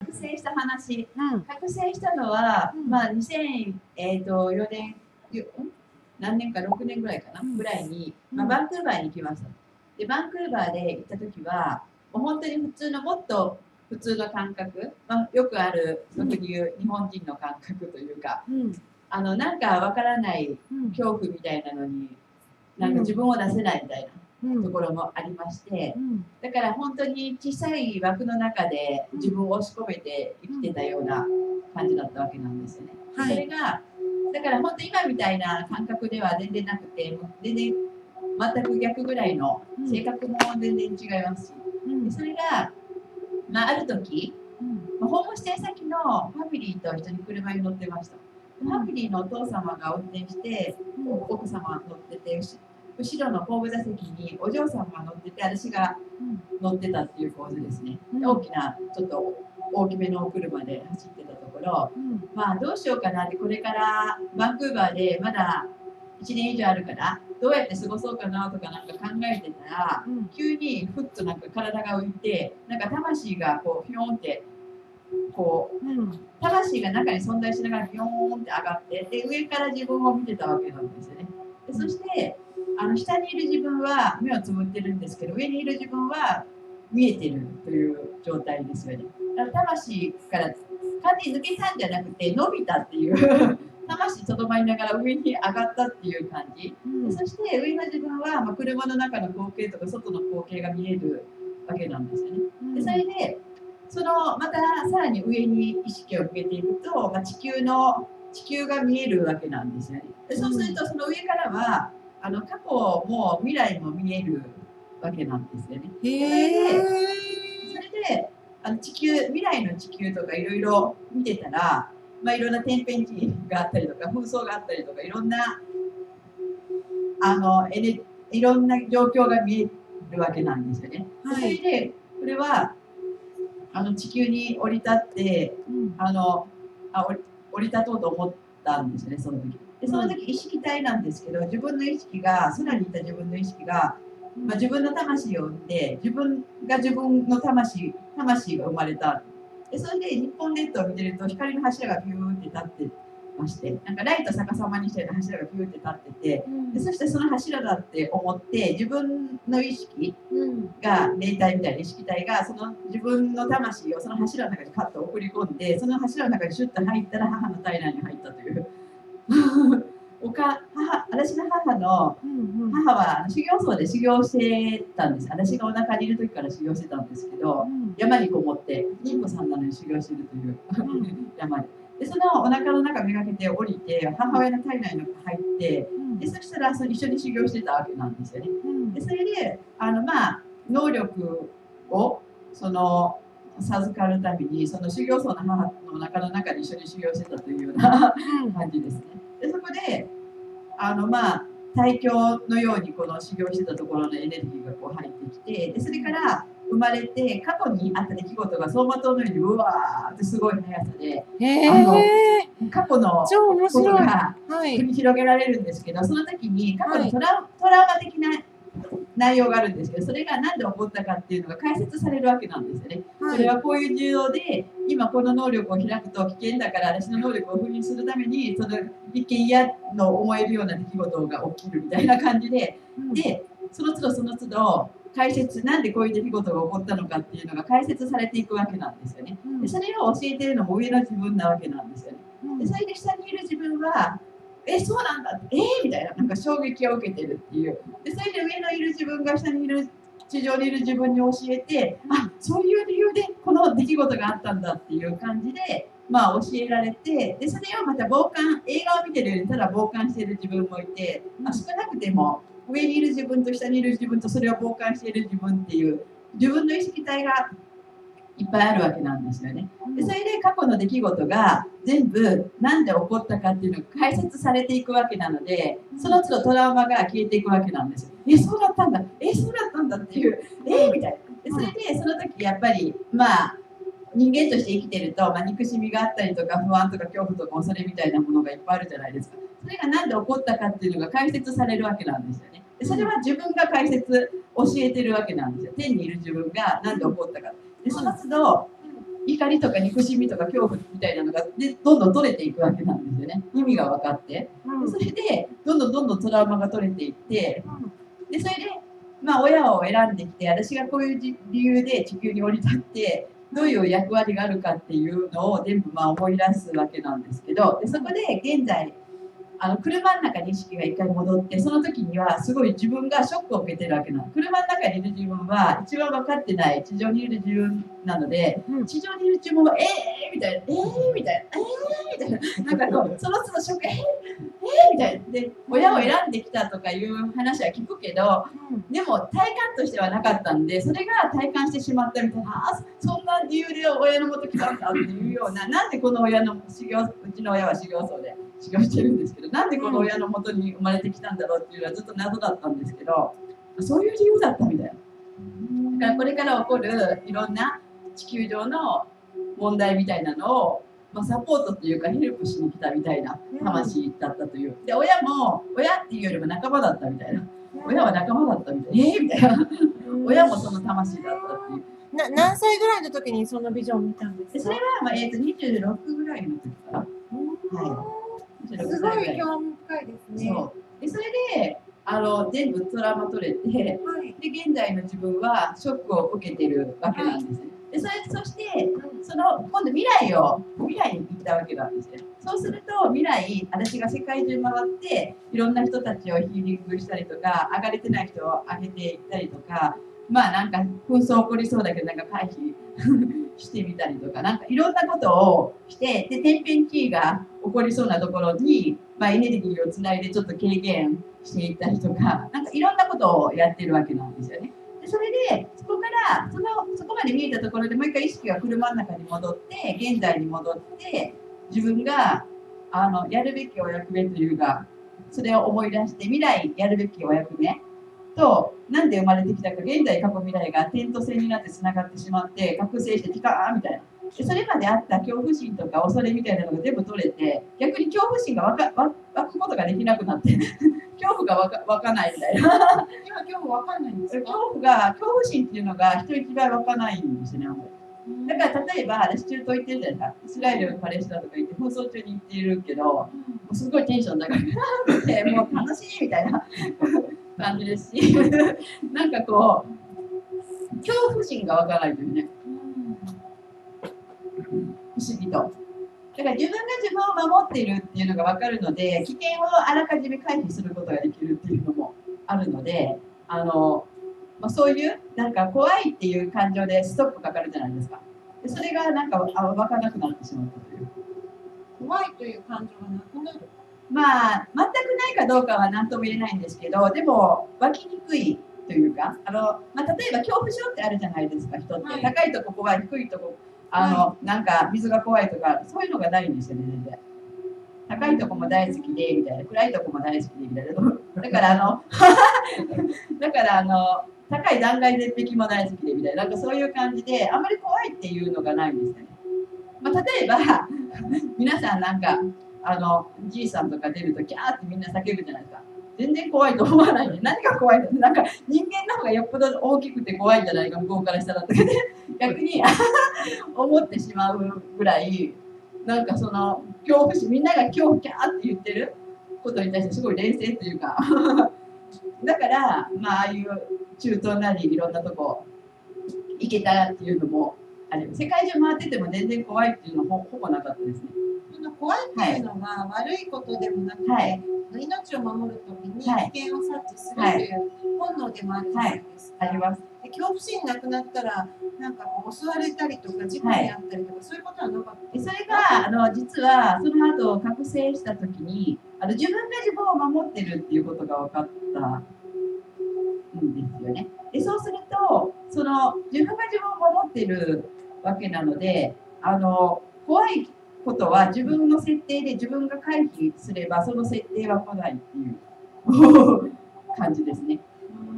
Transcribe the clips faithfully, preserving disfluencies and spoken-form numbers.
覚醒した話、 うん、 覚醒したのは、 うんまあ、にせんよねん、よ何年かろくねんぐらいかな、 うんぐらいに、まあ、 うんバンクーバーに行きました。で、バンクーバーで行った時は、もう本当に普通の、もっと普通の感覚、まあ、よくある、俗に言う日本人の感覚というか、 うんあのなんかわからないうん恐怖みたいなのに、なんか自分を出せないみたいな。 うんところもありまして、 うん、 だから本当に小さい枠の中で自分を押し込めて生きてたような感じだったわけなんですよね。 はい、 それがだから本当今みたいな感覚では全然なくて、全然全く逆ぐらいの性格も全然違いますし、でそれが、まあ、ある時、まあ、ホームステイ先のファミリーと一緒に車に乗ってました。ファミリーのお父様が運転して、奥様乗ってて、後ろの後部座席にお嬢さんが乗ってて、私が乗ってたっていう構図ですね。で大きなちょっと大きめのお車で走ってたところ、まあどうしようかなって、これからバンクーバーでまだいちねん以上あるからどうやって過ごそうかなとかなんか考えてたら、急にふっとなんか体が浮いて、なんか魂がこうピョーンってこう魂が中に存在しながらピョーンって上がって、で上から自分を見てたわけなんですよね。でそしてあの下にいる自分は目をつぶってるんですけど、上にいる自分は見えてるという状態ですよね。だから魂から完全に抜けたんじゃなくて伸びたっていう魂とどまりながら上に上がったっていう感じ。でそして上の自分は、まあ、車の中の光景とか外の光景が見えるわけなんですよね。でそれでそのまたさらに上に意識を向けていくと、まあ、地球の地球が見えるわけなんですよね。でそうするとその上からはあの過去も未来も見えるわけなんですよね。それで、それであの地球未来の地球とかいろいろ見てたら、まあ、いろんな天変地異があったりとか紛争があったりとかいろんなあのエネいろんな状況が見えるわけなんですよね。はい、それでこれはあの地球に降り立って、うん、あのあ降り降り立とうと思ったんですよね、その時。でその時意識体なんですけど、自分の意識が空にいた自分の意識が、まあ、自分の魂を生んで、自分が自分の魂魂が生まれた。でそれで日本列島を見てると光の柱がビューって立ってまして、なんかライト逆さまにしたような柱がビューって立ってて、でそしてその柱だって思って自分の意識が霊体みたいな意識体がその自分の魂をその柱の中にカッと送り込んで、その柱の中にシュッと入ったら母の体内に入ったという。おか母私の母の、母は修行僧で修行してたんです。私がお腹にいる時から修行してたんですけど、山にこもって妊婦さんなのに修行してるという山で。でそのお腹の中めがけて降りて母親の体内に入って、でそしたらその一緒に修行してたわけなんですよね。でそれであのまあ能力をその授かるためにその修行僧の母のお腹の中で一緒に修行してたというような感じですね。でそこであのまあ大教のようにこの修行してたところのエネルギーがこう入ってきて、でそれから生まれて過去にあった出来事が走馬灯のようにうわーってすごい速さで、あの過去のことが繰り広げられるんですけど、その時に過去にトラ、はい、トラウマ的な内容があるんですけど、それが何で起こったかっていうのが解説されるわけなんですよね。はい、それはこういう重要で今この能力を開くと危険だから私の能力を封印するためにその一見嫌の思えるような出来事が起きるみたいな感じで、うん、でその都度その都度解説なんでこういう出来事が起こったのかっていうのが解説されていくわけなんですよね。でそれを教えているのも上の自分なわけなんですよね。でそれで下にいる自分はえそうなんだえー、みたいななんか衝撃を受けてるっていう。でそれで上のいる自分が下にいる地上にいる自分に教えて、あそういう理由でこの出来事があったんだっていう感じで、まあ、教えられて、でそれをまた傍観映画を見てるようにただ傍観している自分もいて、あ少なくても上にいる自分と下にいる自分とそれを傍観している自分っていう自分の意識体がいっぱいあるわけなんですよね。でそれで過去の出来事が全部何で起こったかっていうのが解説されていくわけなので、その都度トラウマが消えていくわけなんですよ。えそうだったんだえそうだったんだっていうえみたいな。でそれでその時やっぱりまあ人間として生きてると、まあ、憎しみがあったりとか不安とか恐怖とか恐れみたいなものがいっぱいあるじゃないですか。それが何で起こったかっていうのが解説されるわけなんですよね。でそれは自分が解説教えてるわけなんですよ。天にいる自分が何で起こったか。でその都度怒りとか憎しみとか恐怖みたいなのがでどんどん取れていくわけなんですよね。意味が分かって。でそれでどんどんどんどんトラウマが取れていって、でそれで、まあ、親を選んできて、私がこういう理由で地球に降り立ってどういう役割があるかっていうのを全部まあ思い出すわけなんですけど、でそこで現在あの車の中に意識が一回戻って、その時にはすごい自分がショックを受けてるわけなの。車の中にいる自分は一番分かってない地上にいる自分なので、うん、地上にいる自分は「えー!」みたいな「えー!」みたいな「えー!」みたいな、なんかこうその都度ショック「えー!」えーみたいなで、親を選んできたとかいう話は聞くけど、うん、でも体感としてはなかったんで、それが体感してしまったみたいな、あそんな理由で親のもと来たんだっていうような、なんでこの親の修行、うちの親は修行僧で修行してるんですけど、なんでこの親のもとに生まれてきたんだろうっていうのはずっと謎だったんですけど、そういう理由だったみたいな。だからこれから起こるいろんな地球上の問題みたいなのを、まあ、サポートというかヘルプしに来たみたいな魂だったという。で親も親っていうよりも仲間だったみたいな。親は仲間だったみたいな。えー、みたいな。親もその魂だったっていう。 な何歳ぐらいの時にそのビジョンを見たんですか？ それは、まあえー、とにじゅうろくぐらいの時から。はい、 すごい興味深いですね。 そうでそれであの全部トラウマ取れて、はい、で現在の自分はショックを受けてるわけなんですね。でそれそしてその今度未来を未来に行ったわけなんですよ。そうすると未来、私が世界中回っていろんな人たちをヒーリングしたりとか、上がれてない人を上げていったりとか、まあなんか紛争起こりそうだけどなんか回避してみたりとか、なんかいろんなことをして、で天変地異が起こりそうなところに、まあ、エネルギーをつないでちょっと軽減していったりとか、なんかいろんなことをやってるわけなんですよね。でそれでそこからそのそこまで見えたところでもう一回意識が車の中に戻って現在に戻って自分があのやるべきお役目というか、それを思い出して未来やるべきお役目となんで生まれてきたか、現在過去未来が点と線になってつながってしまって覚醒してピカーンみたいな。でそれまであった恐怖心とか恐れみたいなのが全部取れて、逆に恐怖心が湧か湧くことができなくなって恐怖が湧か湧かないみたいな。 今恐怖湧かないんですか？ 恐怖が恐怖心っていうのが人一倍湧かないんですね。あんまりだから例えば私中東行ってるじゃないですか。イスラエルパレスチナとか行って紛争中に行っているけど、もうすごいテンション高くてもう楽しいみたいな感じですしなんかこう恐怖心が湧かないというね、不思議と。だから自分が自分を守っているっていうのが分かるので、危険をあらかじめ回避することができるっていうのもあるので、あの、まあ、そういうなんか怖いっていう感情でストップかかるじゃないですか。でそれがなんか分からなくなってしまったという。 怖いという感情がなくなる。 まあ全くないかどうかは何とも言えないんですけど、でも湧きにくいというか、あの、まあ、例えば恐怖症ってあるじゃないですか、人って。はい、高いとこ怖い、低いとこあの、はい、なんか水が怖いとか、そういうのがないんですよね、全然。高いとこも大好きで、みたいな。暗いとこも大好きで、みたいな。だからあの、だからあの、高い断崖絶壁も大好きで、みたいな。なんかそういう感じで、あんまり怖いっていうのがないんですよね。まあ、例えば、皆さんなんか、あの、じいさんとか出ると、キャーってみんな叫ぶじゃないですか。全然怖いと思わないで、何が怖いのって、なんか人間の方がよっぽど大きくて怖いんじゃないか、向こうからしたらとかね、逆に思ってしまうぐらい、なんかその恐怖心、みんなが恐怖キャーって言ってることに対してすごい冷静というかだから、まあ、ああいう中東なりいろんなとこ行けたっていうのもあれ、世界中回ってても全然怖いっていうのは ほ, ほぼなかったですね。 その怖いっていうのは悪いことでもなくて、はい、命を守るときに危険を察知するという本能でもあるじゃないですか。 はいはい、あります。 で恐怖心なくなったらなんかこう襲われたりとか事故にあったりとか、はい、そういうことはなかった。 それがあの実はその後覚醒したときにあの自分が自分を守ってるっていうことが分かったんですよね。でそうするとその自分が自分を守ってるわけなので、あの怖いことは自分の設定で自分が回避すればその設定は来ないっていう感じですね。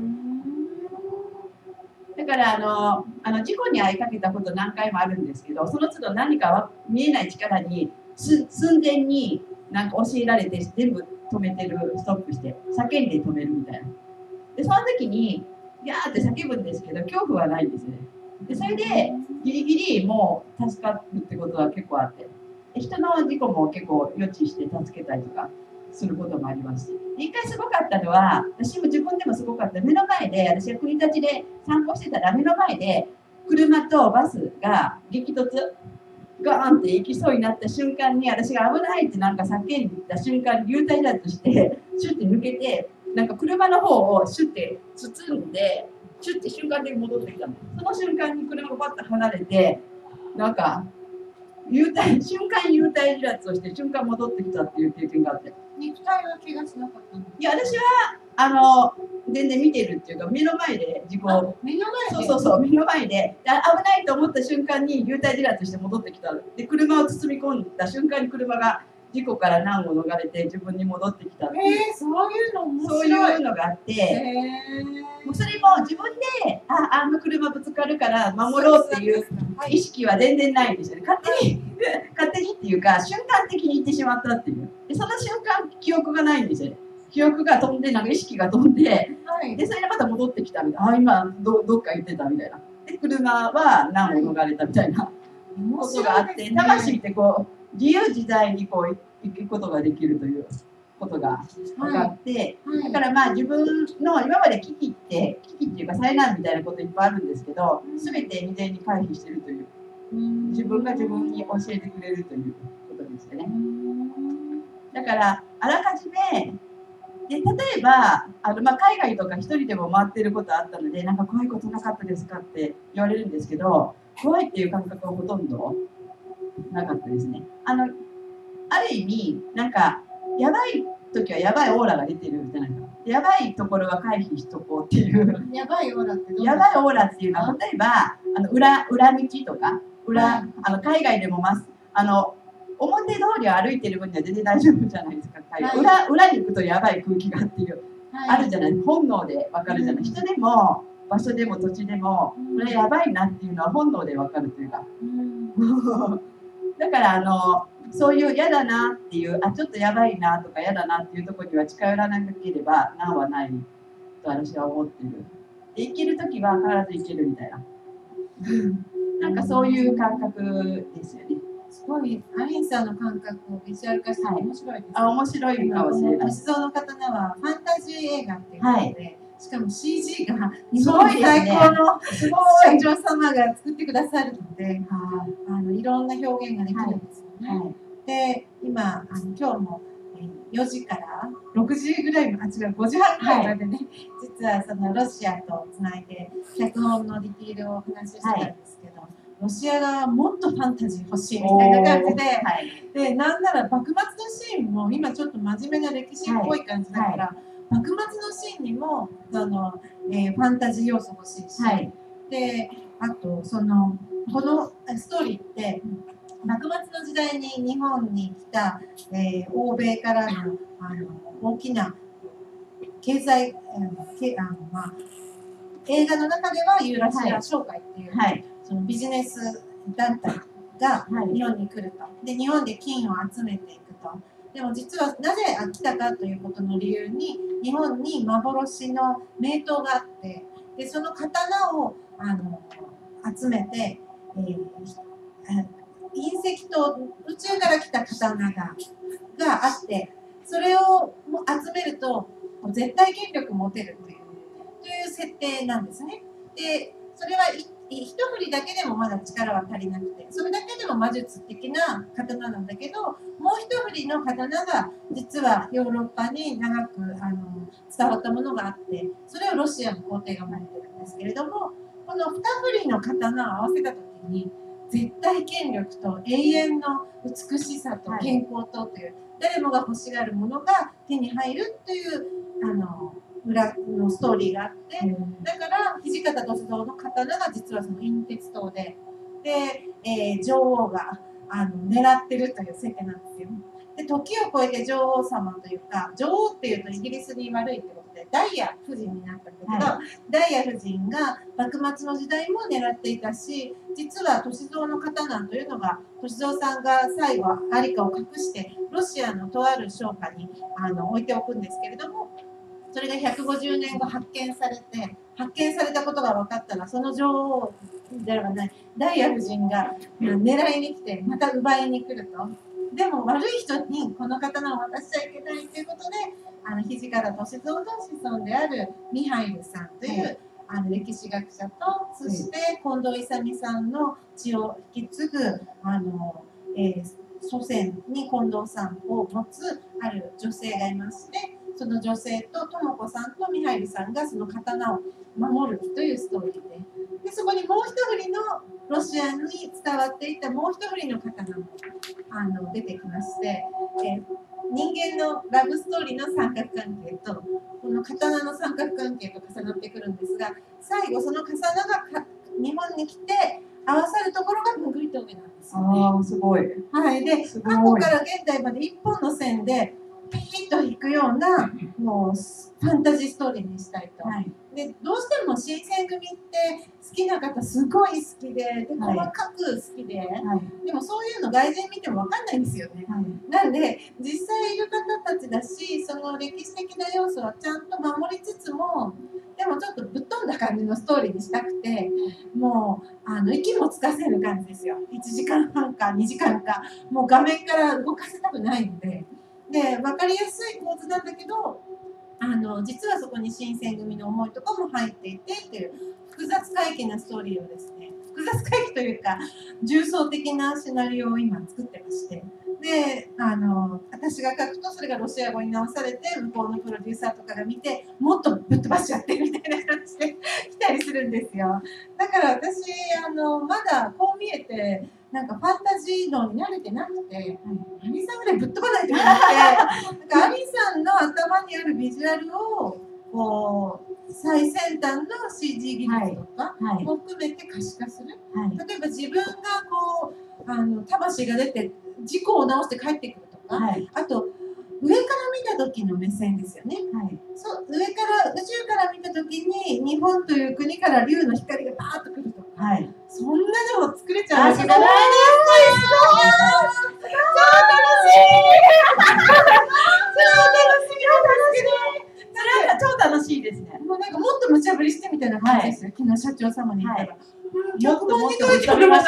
だからあのあの事故に遭いかけたこと何回もあるんですけど、その都度何か見えない力にす寸前になんか教えられて全部止めてる、ストップして叫んで止めるみたいな。でその時にギャーって叫ぶんですけど恐怖はないんですよね。 でそれでギリギリもう助かるってことは結構あって、人の事故も結構予知して助けたりとかすることもありますし、一回すごかったのは、私も自分でもすごかった、目の前で、私が国立で散歩してたら目の前で車とバスが激突ガーンって行きそうになった瞬間に、私が危ないってなんか叫んだ瞬間に流体だとしてシュッて抜けて、なんか車の方をシュッて包んでシュッて瞬間で戻ってきたの。その瞬間に車がバッと離れて、なんか幽体瞬間幽体離脱をして瞬間戻ってきたっていう経験があって、 肉体は怪我しなかったの？ いや、私はあの全然見てるっていうか、目の前で事故、 目の前で、 そうそうそう、目の前で危ないと思った瞬間に幽体離脱して戻ってきた。で、車を包み込んだ瞬間に車が事故から難を逃れて自分に戻ってきたっていう、 えー、そういうの面白い。 そういうのがあって、 えー、 もうそれも自分でああの車ぶつかるから守ろうっていう意識は全然ないんですよね。勝手に勝手にっていうか瞬間的に行ってしまったっていう。でその瞬間記憶がないんですよね。記憶が飛んで、なんか意識が飛んで、はい、でそれでまた戻ってきたみたいな、あ今 ど, どっか行ってたみたいな。で車は難を逃れたみたいなことがあって、ね、魂ってこう自由自在にこう行くことができるということが分かって、はいはい、だからまあ自分の今まで危機って危機っていうか災難みたいなこといっぱいあるんですけど、全て未然に回避してるという、自分が自分に教えてくれるということですよね。だからあらかじめで、例えばあの、まあ、海外とか一人でも回ってることあったので、なんか怖いことなかったですかって言われるんですけど、怖いっていう感覚はほとんどなかったですね。あのある意味なんかやばい時はやばいオーラが出てるじゃないですか。やばいところは回避しとこうっていう。 やばいオーラってどうやばいオーラっていうのは、例えばあの 裏, 裏道とか裏、あの海外でもますあの表通りを歩いてる分には全然大丈夫じゃないですか。はい、裏, 裏に行くとやばい空気がっていう、はい、あるじゃない。本能で分かるじゃない。人でも場所でも土地でもこれやばいなっていうのは本能で分かるというか、うん、だからあのそういう嫌だなっていう、あちょっとやばいなとか嫌だなっていうところには近寄らなければ難はないと私は思っている。で行ける時は必ず行けるみたいななんかそういう感覚ですよね。 すごい、アリンさんの感覚をビジュアル化して面白いですね。 あ、面白いかもしれない。 歳三の刀はファンタジー映画っていうことで、はい、しかも シージー が日本最高のすごい社長様が作ってくださるので、あのいろんな表現ができるんですよね。はいはい、で、今あの今日もよじからろくじぐらい、あ、違う、ごじはんぐらいまでね、はい、実はそのロシアとつないで脚本のディティールをお話ししてたんですけど、はい、ロシア側はもっとファンタジー欲しいみたいな感じで、はい、でなんなら幕末のシーンも今ちょっと真面目な歴史っぽい感じだから、はい、幕末のシーンにもその、えー、ファンタジー要素欲しいし、はい、であとそのこのストーリーって幕末の時代に日本に来た、えー、欧米からの、あの大きな経済、あのけあのまあ、映画の中ではユーラシア商会っていう、はい、そのビジネス団体が日本に来ると。で、日本で金を集めていくと。でも実はなぜ来たかということの理由に、日本に幻の名刀があって、でその刀をあの集めて、えー、隕石と宇宙から来た刀ががあって、それを集めると絶対権力持てるという、という設定なんですね。で、それは一振りだけでもまだ力は足りなくて、それだけでも魔術的な刀なんだけど、もう一振りの刀が実はヨーロッパに長くあの伝わったものがあって、それをロシアの皇帝が持ってるんですけれども、この二振りの刀を合わせた時に絶対権力と永遠の美しさと健康とという、はい、誰もが欲しがるものが手に入るというあの裏のストーリーがあって、うん、だから土方歳三の刀が実はその隕鉄刀で、で、えー、女王があの狙ってるという設定なんですよ。で、時を超えて女王様というか、女王っていうとイギリスに悪いってことでダイヤ夫人になったんだけど、はい、ダイヤ夫人が幕末の時代も狙っていたし、実は歳三の刀というのが歳三さんが最後在りかを隠してロシアのとある商家にあの置いておくんですけれども、それがひゃくごじゅうねんご発見されて、発見されたことが分かったら、その女王ではないダイヤ夫人が狙いに来てまた奪いに来ると。でも悪い人にこの刀を渡しちゃいけないということで、あの土方歳三の子孫であるミハイルさんという、はい、あの歴史学者と、そして近藤勇さんの血を引き継ぐあの、えー、祖先に近藤さんを持つある女性がいまして、その女性と智子さんとミハイルさんがその刀を守るというストーリーで、でそこにもう一振りのロシアに伝わっていたもう一振りの刀もあの出てきまして、えー、人間のラブストーリーの三角関係とこの刀の三角関係と重なってくるんですが、最後その刀が日本に来て合わさるところがむぐい峠なんですよね。 ああ、すごい。 はい、で過去から現代まで一本の線でピーッと引くようなもうファンタジーストーリーにしたいと。はい、でどうしても新選組って好きな方すごい好きで、で細かく好きで、はい、でもそういうの外人見ても分かんないんですよね。はい、なんで実際いる方たちだし、その歴史的な要素はちゃんと守りつつも、でもちょっとぶっ飛んだ感じのストーリーにしたくて、もうあの息もつかせる感じですよ。いちじかんはんかにじかんか、もう画面から動かせたくないので。で分かりやすい構図なんだけど、あの実はそこに新選組の思いとかも入っていてっていう複雑回帰なストーリーをですね、複雑回帰というか重層的なシナリオを今作ってまして、であの私が書くとそれがロシア語に直されて、向こうのプロデューサーとかが見てもっとぶっ飛ばしちゃってみたいな感じで来たりするんですよ。だから私あのまだこう見えてなんかファンタジー能に慣れてなくて、アリンさんぐらいぶっ飛ばないといけなくて、なんかアリンさんの頭にあるビジュアルをこう最先端の シージー 技術とかも含めて可視化する。はいはい、例えば自分がこうあの魂が出て事故を直して帰ってくるとか、はい、あと上から見た時の目線ですよね。はい、そう上から宇宙から見た時に日本という国から竜の光がバーッとくるとか、はい、そんなのを作れちゃうわけじゃないですか。超楽しい。超楽しい。超楽しいですね。もうなんかもっと無茶ぶりしてみたいな感じですよ。昨日社長様に言ったら。もっともっと無茶ぶりました。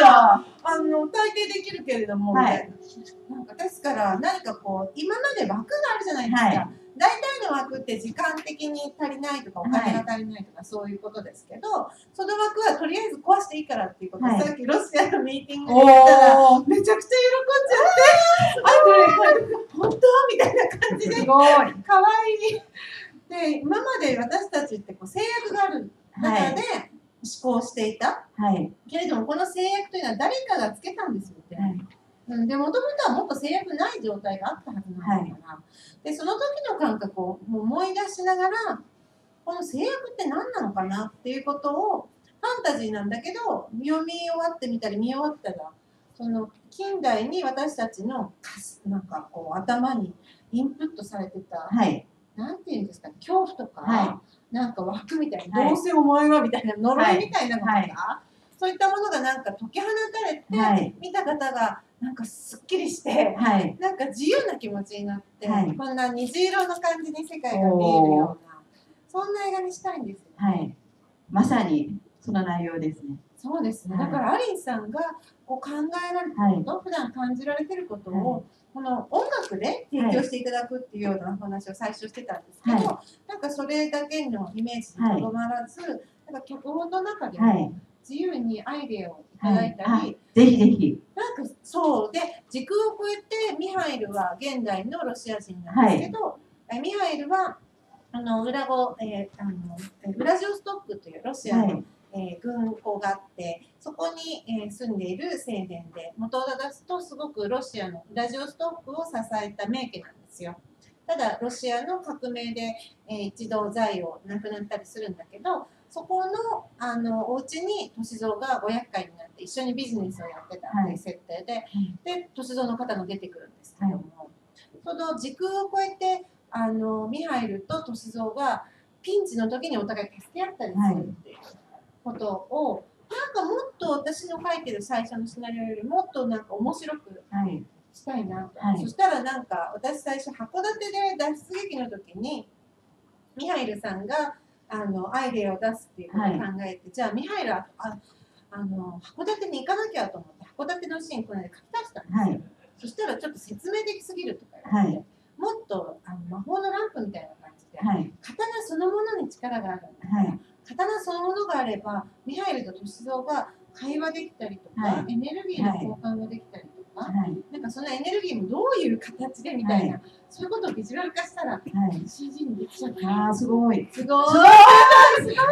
あの大抵できるけれども、はい、なんかですから何かこう今まで枠があるじゃないですか。はい、大体の枠って時間的に足りないとかお金が足りないとかそういうことですけど、はい、その枠はとりあえず壊していいからっていうことを、はい、さっきロシアのミーティングで言ったらめちゃくちゃ喜んじゃってあこれこれ本当みたいな感じですごいかわいい。で今まで私たちってこう制約がある中で思考していた、はい、けれどもこの制約というのは誰かがつけたんですよって、はい、うん、でもともとはもっと制約ない状態があったはずなんだから、はい、でその時の感覚を思い出しながらこの制約って何なのかなっていうことをファンタジーなんだけど読み終わってみたり見終わったらその近代に私たちのなんかこう頭にインプットされてた、はい、なんていうんですか、恐怖とか、はい、なんか枠みたいな、はい、どうせお前はみたいな呪いみたいなのとか、はいはい、そういったものがなんか解き放たれて、はい、見た方がなんかすっきりして、はい、なんか自由な気持ちになって、はい、こんな虹色の感じに世界が見えるようなそんな映画にしたいんですよ、ね。はい、まさにその内容ですね。そうですね。はい、だからアリンさんがこう考えられてること、はい、普段感じられてることを、はい、この音楽で提供していただくっていうような話を最初してたんですけど、はい、なんかそれだけのイメージにとどまらず、はい、なんか脚本の中でも自由にアイデアをいただいたり、はい、ぜひぜひ。なんかそうで時空を超えてミハイルは現代のロシア人なんですけど、はい、ミハイルはあの裏語、えー、あのウラジオストックというロシアの、はい、えー、軍港があってそこに、えー、住んでいる青年で元を正すとすごくロシアのウラジオストックを支えた名家なんですよ。ただロシアの革命で、えー、一度財をなくなったりするんだけどそこのあのお家に歳三がご厄介になって一緒にビジネスをやってたっていう設定で、はい、で歳三の方が出てくるんですけども、はい、その時空を超えてあのミハイルと歳三がピンチの時にお互い助け合ったりするっていうことを、なんかもっと私の書いてる最初のシナリオよりもっとなんか面白くしたいなと、はい、そしたらなんか私最初函館で脱出劇の時にミハイルさんがあのアイデアを出すっていうことを考えて、はい、じゃあミハイルはああの函館に行かなきゃと思って函館のシーンこの間書き出したんですよ、 はい、 そしたらちょっと説明できすぎるとか言われて、 はい、 もっとあの魔法のランプみたいな感じで、 はい、 刀そのものに力があるんだから、 はい、 刀そのものがあればミハイルと歳三が会話できたりとか、 はい、 エネルギーの交換ができたりとか、 はい、 なんかそのエネルギーもどういう形でみたいな、 はい、 そういうことをビジュアル化したら、 はい、 シージー にできちゃった。 ああ、すごい。 すごい。 すごい。 すごい。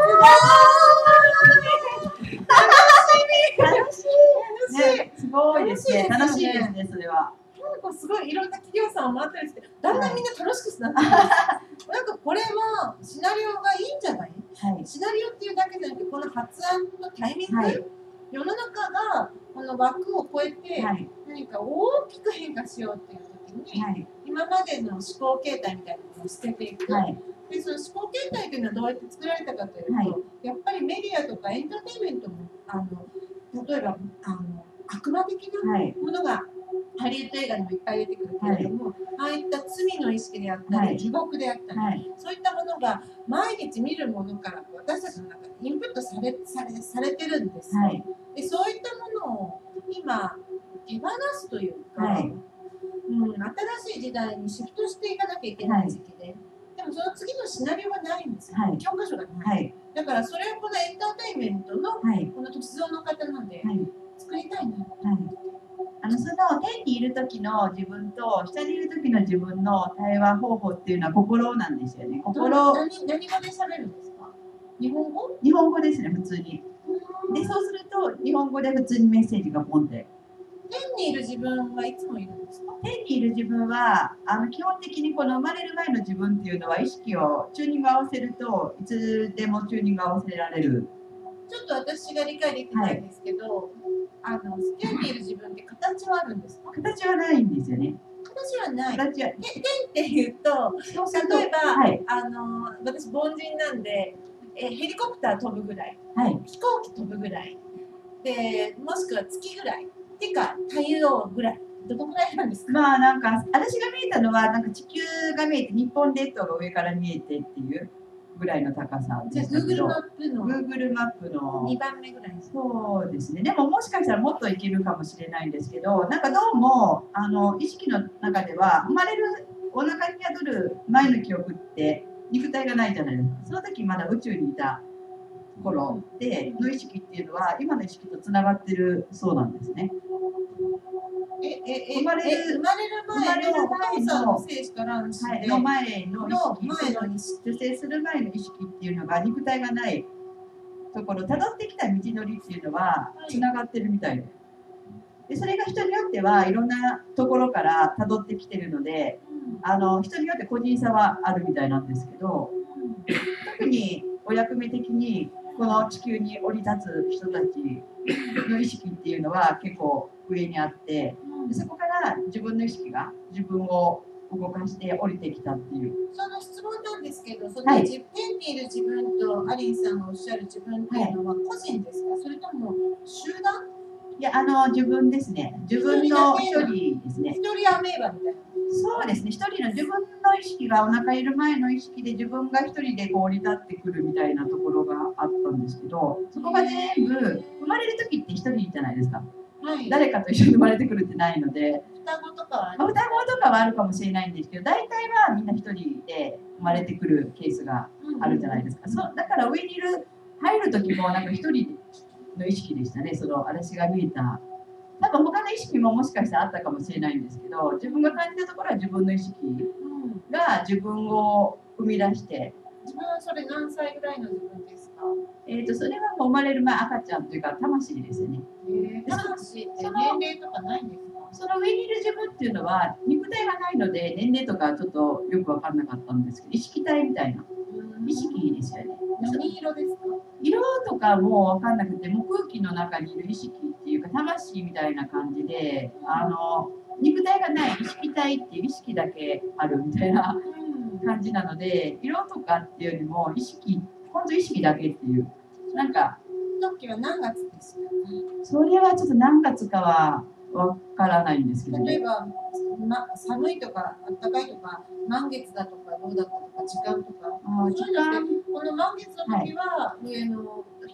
楽しい。 楽しい。 ね、すごいですね。楽楽しいでねしいですすね、それは。 なんかすごいいろんな企業さんを回ったりして、だんだんみんな楽しくなってくるんですよ。なんかこれはシナリオがいいんじゃない？ はい、 シナリオっていうだけじゃなくて、この発案のタイミング、 はい、 世の中がこの枠を超えてはい、 何か大きく変化しようっていう時に、 はい、 今までの思考形態みたいなものを捨てていく。 はい、 で、その思考形態というのはどうやって作られたかというと、 はいやっぱりメディアとかエンターテインメントも、あの例えばあの悪魔的なはい、 ものがハリウッド映画にもいっぱい出てくるけれども、ああいった罪の意識であったり、 はい地獄であったり、 はい、 そういったものが毎日見るものから私たちの中でインプットされされされてるんですよ、 はい、 で。そういったものを今手放すというか、 はい、 うん、新しい時代にシフトしていかなきゃいけない時期で、でもその次のシナリオがないんですよ、 はい教科書がない、 はい、 だからそれをこのエンターテインメントのはい、 この突像の方なんではい、 作りたいな、 はい。あのその天にいる時の自分と下にいる時の自分の対話方法っていうのは心なんですよね。心。 何何語で喋るんですか？日本語？ 日本語ですね、普通に。で、そうすると日本語で普通にメッセージがポンって。 天にいる自分はいつもいるんですか？ 天にいる自分はあの基本的にこの生まれる前の自分っていうのは意識をチューニング合わせるといつでもチューニング合わせられる。 ちょっと私が理解できないんですけど、はい、あの天にいる自分って形はあるんですか？ 形はないんですよね。 形はない。 形は天っていうと、例えば、はい、あの私凡人なんでえヘリコプター飛ぶぐらい、 はい、 飛行機飛ぶぐらいで、もしくは月ぐらいっていうか太陽ぐらい、どのぐらいなんですか？ まあなんか私が見えたのはなんか地球が見えて日本列島が上から見えてっていうぐらいの高さでしたけど、 Google マップの Google マップのにばんめぐらい。 そうですね。でももしかしたらもっといけるかもしれないんですけど、なんかどうもあの意識の中では生まれるお腹に宿る前の記憶って肉体がないじゃないですか。その時まだ宇宙にいた頃での意識っていうのは今の意識とつながってるそうなんですね。 えええ生まれる生まれる前のお父さんの精子と卵子で、 の前の意識、 前の意識、 受精する前の意識っていうのが肉体がないところ、たどってきた道のりっていうのはつながってるみたいで、でそれが人によってはいろんなところからたどってきてるので、あの人によって個人差はあるみたいなんですけど、特にお役目的にこの地球に降り立つ人たちの意識っていうのは結構上にあって、でそこから自分の意識が自分を動かして降りてきたっていう。 その質問なんですけど、その、はい、天にいる自分とアリンさんがおっしゃる自分っていうのは個人ですか、はい、それとも集団？ いや、あの自分ですね。自分の一人ですね。 一人アメーバみたいな。 そうですね。一人の自分の意識がお腹いる前の意識で自分が一人でこう降り立ってくるみたいなところがあったんですけど、そこが全部生まれる時って一人じゃないですか。はい、誰かと一緒に生まれてくるってないので、 双子とかはある、 まあ、双子とかはあるかもしれないんですけど、大体はみんな一人で生まれてくるケースがあるじゃないですか。うんうん、そうだから上にいる入る時もなんか一人の意識でしたね。その私が見えた。なんか他の意識ももしかしたらあったかもしれないんですけど、自分が感じたところは自分の意識が自分を生み出して。 自分はそれ何歳ぐらいの自分ですか？ えーと、それはもう生まれる前赤ちゃんというか魂ですよね。 えー、魂って年齢とかないんですか？ その上にいる自分っていうのは肉体がないので年齢とかちょっとよく分かんなかったんですけど、意識体みたいな意識ですよね。 何色ですか？ 色とかも分かんなくて、もう空気の中にいる意識っていうか魂みたいな感じで、あの肉体がない意識体っていう意識だけあるみたいな感じなので、色とかっていうよりも意識、本当意識だけっていう、なんか時は何月ですか？ それはちょっと何月かはわからないんですけど、ね、 例えば、ま、寒いとか暖かいとか満月だとかどうだったとか時間とか、 あ時間この満月の時は上の人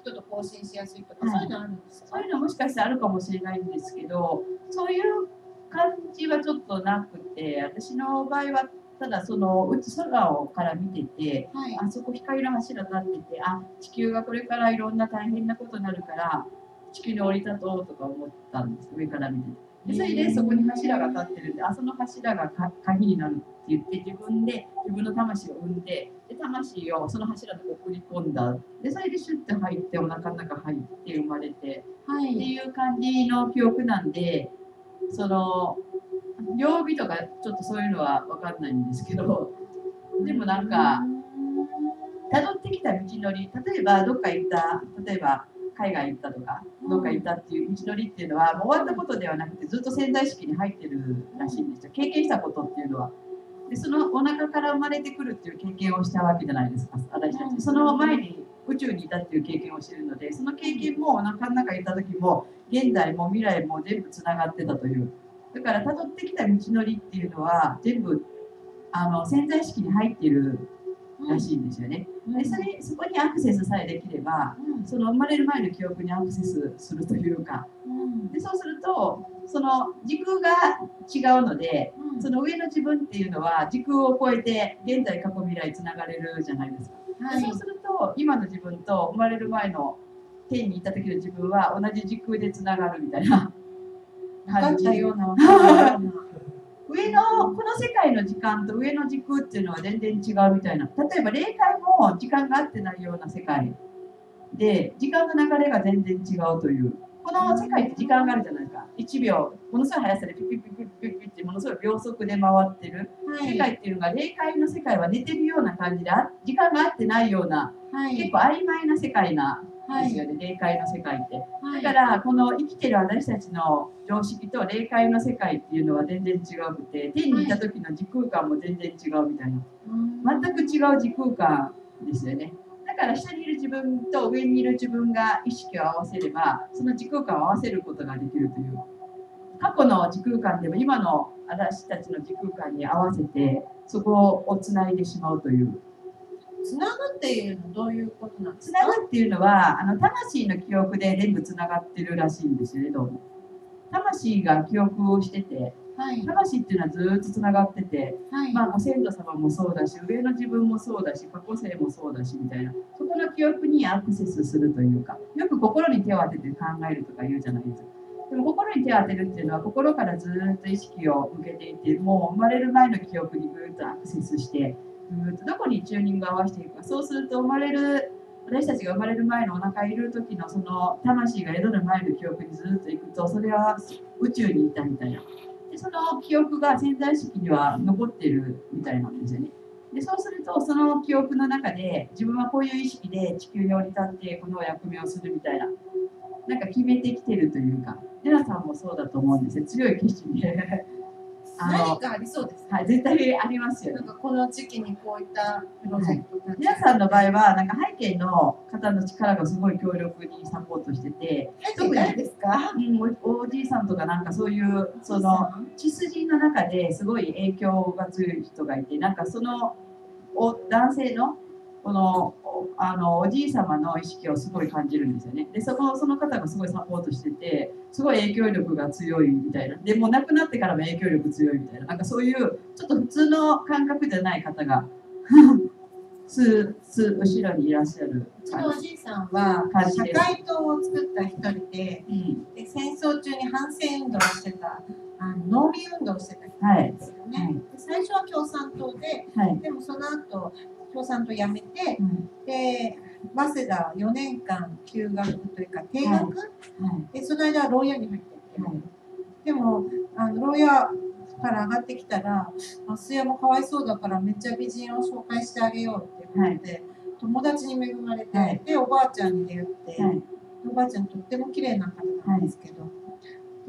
人と交信しやすいとか、 はいそういうのあるんですか？ そういうのもしかしたらあるかもしれないんですけど、そういう感じはちょっとなくて、私の場合はただそのうち空をから見てて、 はい。 あそこ光の柱立ってて、あ、地球がこれからいろんな大変なことになるから地球に降り立とうとか思ったんです、上から見てて。でそれでそこに柱が立ってるんで、あその柱が鍵になるって言って自分で自分の魂を生んで、で魂をその柱のとこ送り込んだ。でそれでシュッて入ってお腹の中入って生まれて、 はってい。 いう感じの記憶なんで、その曜日とかちょっとそういうのは分かんないんですけど、でもなんか辿ってきた道のり、例えばどっか行った、例えば海外行ったとかどっか行ったっていう道のりっていうのはもう終わったことではなくてずっと潜在意識に入ってるらしいんですよ。経験したことっていうのは。でそのお腹から生まれてくるっていう経験をしたわけじゃないですか、私たち。その前に宇宙にいたっていう経験をしているので、その経験もお腹の中にいた時も現在も未来も全部つながってたという。だから辿ってきた道のりっていうのは全部あの潜在意識に入っているらしいんですよね。でそれそこにアクセスさえできれば、その生まれる前の記憶にアクセスするというか、でそうするとその時空が違うので、その上の自分っていうのは時空を超えて現在過去未来つながれるじゃないですか。でそうすると今の自分と生まれる前の天にいた時の自分は同じ時空でつながるみたいな感じ。 ような分かったような上のこの世界の時間と上の時空っていうのは全然違うみたいな。例えば霊界も時間が合ってないような世界で時間の流れが全然違うという。この世界って時間があるじゃないですか。いちびょうものすごい速さでピピピピピピってものすごい秒速で回ってる世界っていうのが、霊界の世界は寝てるような感じで時間が合ってないような、はい、結構曖昧な世界なんですよね、はい、霊界の世界って。だからこの生きてる私たちの常識と霊界の世界っていうのは全然違うくて、天にいた時の時空間も全然違うみたいな、全く違う時空間ですよね。だから下にいる自分と上にいる自分が意識を合わせればその時空間を合わせることができるという、過去の時空間でも今の私たちの時空間に合わせてそこをつないでしまうという。 つなぐっていうのはどういうことなんですか？つなぐっていうのはあの魂の記憶で全部つながってるらしいんですよね。どうも魂が記憶をしてて、はい、魂っていうのはずっとつながってて、はい、まあ、ご先祖様もそうだし上の自分もそうだし過去世もそうだしみたいな、そこの記憶にアクセスするというか、よく心に手を当てて考えるとか言うじゃないですか。でも心に手を当てるっていうのは心からずっと意識を向けていて、もう生まれる前の記憶にぐっとアクセスしてぐっとどこにチューニングを合わせていくか。そうすると生まれる私たちが生まれる前のお腹にいる時のその魂が宿る前の記憶にずっと行くと、それは宇宙にいたみたいな。でその記憶が潜在意識には残ってるみたいなんですよね。でそうするとその記憶の中で自分はこういう意識で地球に降り立ってこの役目をするみたいな、なんか決めてきてるというか、皆さんもそうだと思うんですよ。強い決心で何かありそうですね。 はい、絶対ありますよね。 なんかこの時期にこういったプロジェクト、はい、 皆さんの場合はなんか背景の方の力がすごい強力にサポートしてて、 特に誰ですか？ うん、お, おじいさんとかなんかそういうその血筋の中ですごい影響が強い人がいて、なんかそのお男性のこのあのおじい様の意識をすごい感じるんですよね。でそのその方がすごいサポートしてて、すごい影響力が強いみたいな。でもう亡くなってからも影響力強いみたいな、なんかそういうちょっと普通の感覚じゃない方がすす後ろにいらっしゃる。 うちのおじいさんは社会党を作った一人で、うん、で戦争中に反戦運動をしてた、あの農民運動をしてた人なんですよね。はいはい、で最初は共産党で、はい、でもその後共産党辞めて、うん、で早稲田よねんかん休学というか定学、はいはい、でその間は牢屋に入ってて、はい、でもあの牢屋から上がってきたら、増屋もかわいそうだからめっちゃ美人を紹介してあげようっていうことで、はい、友達に恵まれて、はい、でおばあちゃんに出会って、はい、おばあちゃんとっても綺麗な方なんですけど、はい、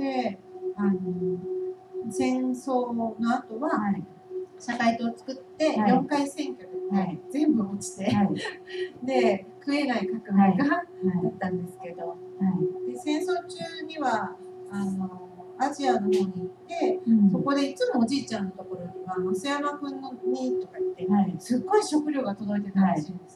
であの戦争の後は、はい、社会党を作ってよんかい選挙で、はい、全部落ちて、はい、で食えない革命が、はい、だったんですけど、はい、で戦争中にはあのアジアの方に行って、うん、そこでいつもおじいちゃんのところには増山君のにとか言って、はい、すっごい食料が届いてたらしいんです、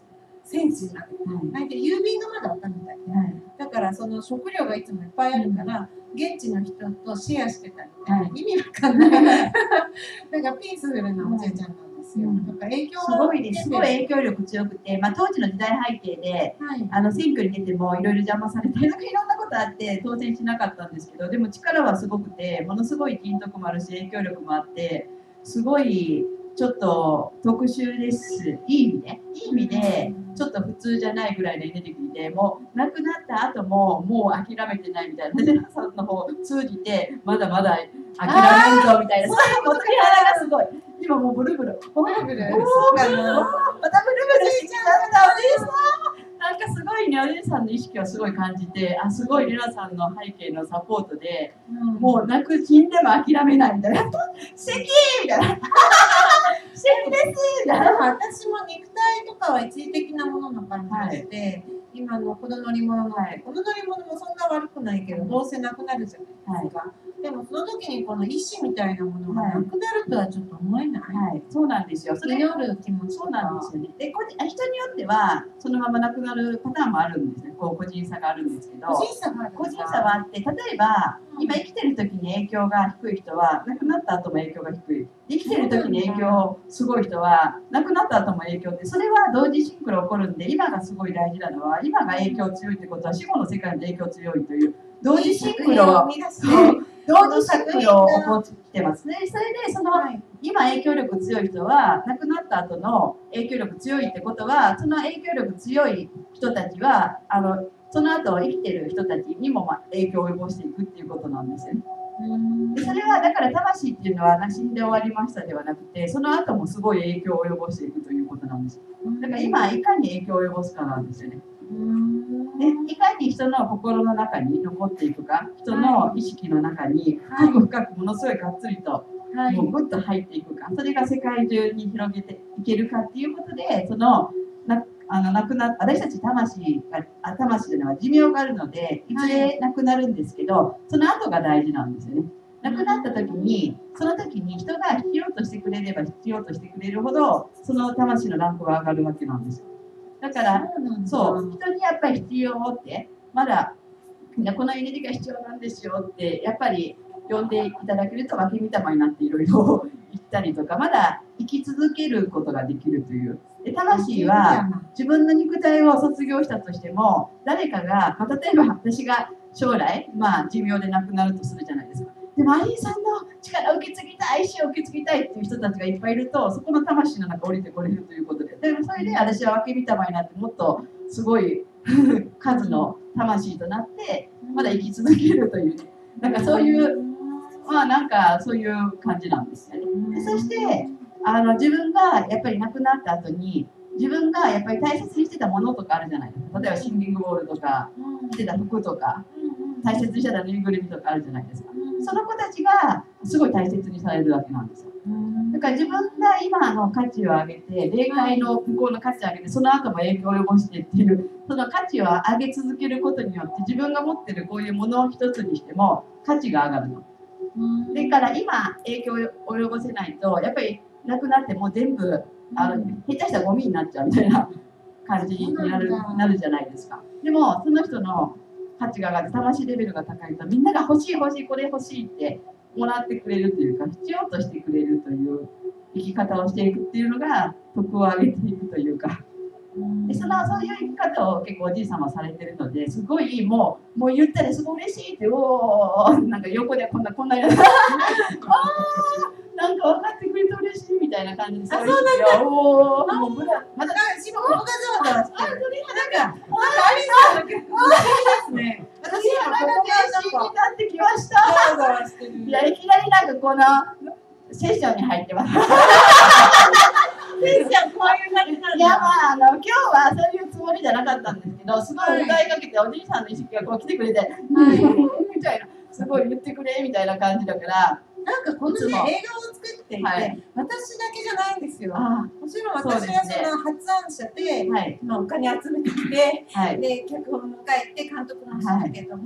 戦地なの。 はい相手郵便がまだあったみたいで、 はい、 だからその食料がいつもいっぱいあるから、現地の人とシェアしてたみたいな、 はい意味わかんないなんかピースフルなおじいちゃんなんですよ。 うん、 だから影響すごいです。すごい影響力強くて、まあ、当時の時代背景で、 はい、 あの選挙に出てもいろいろ邪魔されたりとかいろんなことあって当選しなかったんですけど、でも力はすごくて、ものすごい金徳もあるし影響力もあって、すごいちょっと特殊です。いい意味で、いい意味でちょっと普通じゃないぐらいのエネルギーで、もう亡くなった後ももう諦めてないみたいな、ジェラさんの方を通じてまだまだ諦めんぞみたいな、そういう鳥肌がすごい。今もうブルブル。 ブルブル。 そうかな。またブルブルしてきちゃったおじいさん。なんかすごいね、おじいさんの意識をすごい感じて、あ、すごいレラさんの背景のサポートで、うん、もう泣く死んでも諦めないみたいな。素敵みたいな。素敵ですみたいな。 私も肉体とかは一時的なものの感じがして、はい、今のこの乗り物の、はい、この乗り物もそんな悪くないけど、どうせなくなるじゃないですか。はい、でもその時にこの意志みたいなものがなくなるとはちょっと思えない。 はい、そうなんですよ。それ祈る気持ちそうなんですよね。で、個人人によってはそのままなくなるパターンもあるんですね。こう個人差があるんですけど、 個人差がある。 個人差はあって、例えば、うん、今生きてる時に影響が低い人は亡くなった後も影響が低い。生きてる時に影響すごい人は亡くなった後も影響って、それは同時シンクロ起こるんで、今がすごい大事なのは、今が影響強いってことは死後の世界の影響強いという同時シンクロを同時シンクロを起こってますね。それでその、はい、今影響力強い人は亡くなった後の影響力強いってことは、その影響力強い人たちはあのその後生きてる人たちにも影響を及ぼしていくっていうことなんですよね。でそれはだから魂っていうのは死んで終わりましたではなくて、その後もすごい影響を及ぼしていくということなんです。だから今いかに影響を及ぼすかなんですよね。でいかに人の心の中に残っていくか、人の意識の中に深く深くものすごいがっつりと、はい、もうぐっと入っていくか、それが世界中に広げていけるかっていうことで、そのなあの亡くな私たち魂が魂というのは寿命があるのでいずれなくなるんですけど、その後が大事なんですよね。亡くなった時に、その時に人が必要としてくれれば必要としてくれるほど、その魂のランクが上がるわけなんですよ。だからそう、人にやっぱり必要って、まだこのエネルギーが必要なんですよってやっぱり呼んでいただけると、分け御霊になっていろいろ言ったりとか、まだ生き続けることができるという。で魂は自分の肉体を卒業したとしても、誰かが、まあ、例えば私が将来、まあ、寿命で亡くなるとするじゃないですか。でもアリーさんの力を受け継ぎたい、意思を受け継ぎたいっていう人たちがいっぱいいると、そこの魂の中降りてこれるということで、でもそれで私は分け御霊になって、もっとすごい数の魂となってまだ生き続けるという、なんかそういうまあなんかそういう感じなんですよね。でそしてあの自分がやっぱり亡くなった後に、自分がやっぱり大切にしてたものとかあるじゃないですか。例えばシンギングボールとか着てた服とか大切にしてたぬいぐるみとかあるじゃないですか。その子たちがすごい大切にされるわけなんですよ。だから自分が今の価値を上げて、霊界の向こうの価値を上げて、その後も影響を及ぼしてっていう、その価値を上げ続けることによって、自分が持ってるこういうものを一つにしても価値が上がるの。だから今影響を及ぼせないと、やっぱりなくなってもう全部あの下手したらゴミになっちゃうみたいな感じになる、なるじゃないですか。でもその人の価値が上がって、魂レベルが高いと、みんなが欲しい欲しいこれ欲しいってもらってくれるというか、必要としてくれるという生き方をしていくっていうのが徳を上げていくというか、でそのそういう生き方を結構おじいさまされてるので、すごいもうもう言ったらすごい嬉しいって、おーなんか横でこんなこんなやつあなんか分かってくれて嬉しいみたいな感じで、 あそうなんだ。 おーもうまだまだしもここがざわざわしてる。なんかなんかありそうですね。私はなんか天使になってきました。ざわざわしてる。 いやいきなりなんかこのセッションに入ってます。 セッションこういう感じなんだ。 いやまああの今日はそういうつもりじゃなかったんですけど、すごい歌いかけて、おじいさんの意識がこう来てくれて、はい、みたいな、すごい言ってくれみたいな感じだから。 なんかこのね、映画を作っていて、はい、私だけじゃないんですよ。もちろん私はその発案者で、はい、まあ、お金集めてきて、はい、で脚本も書いて監督もしたけども、はい、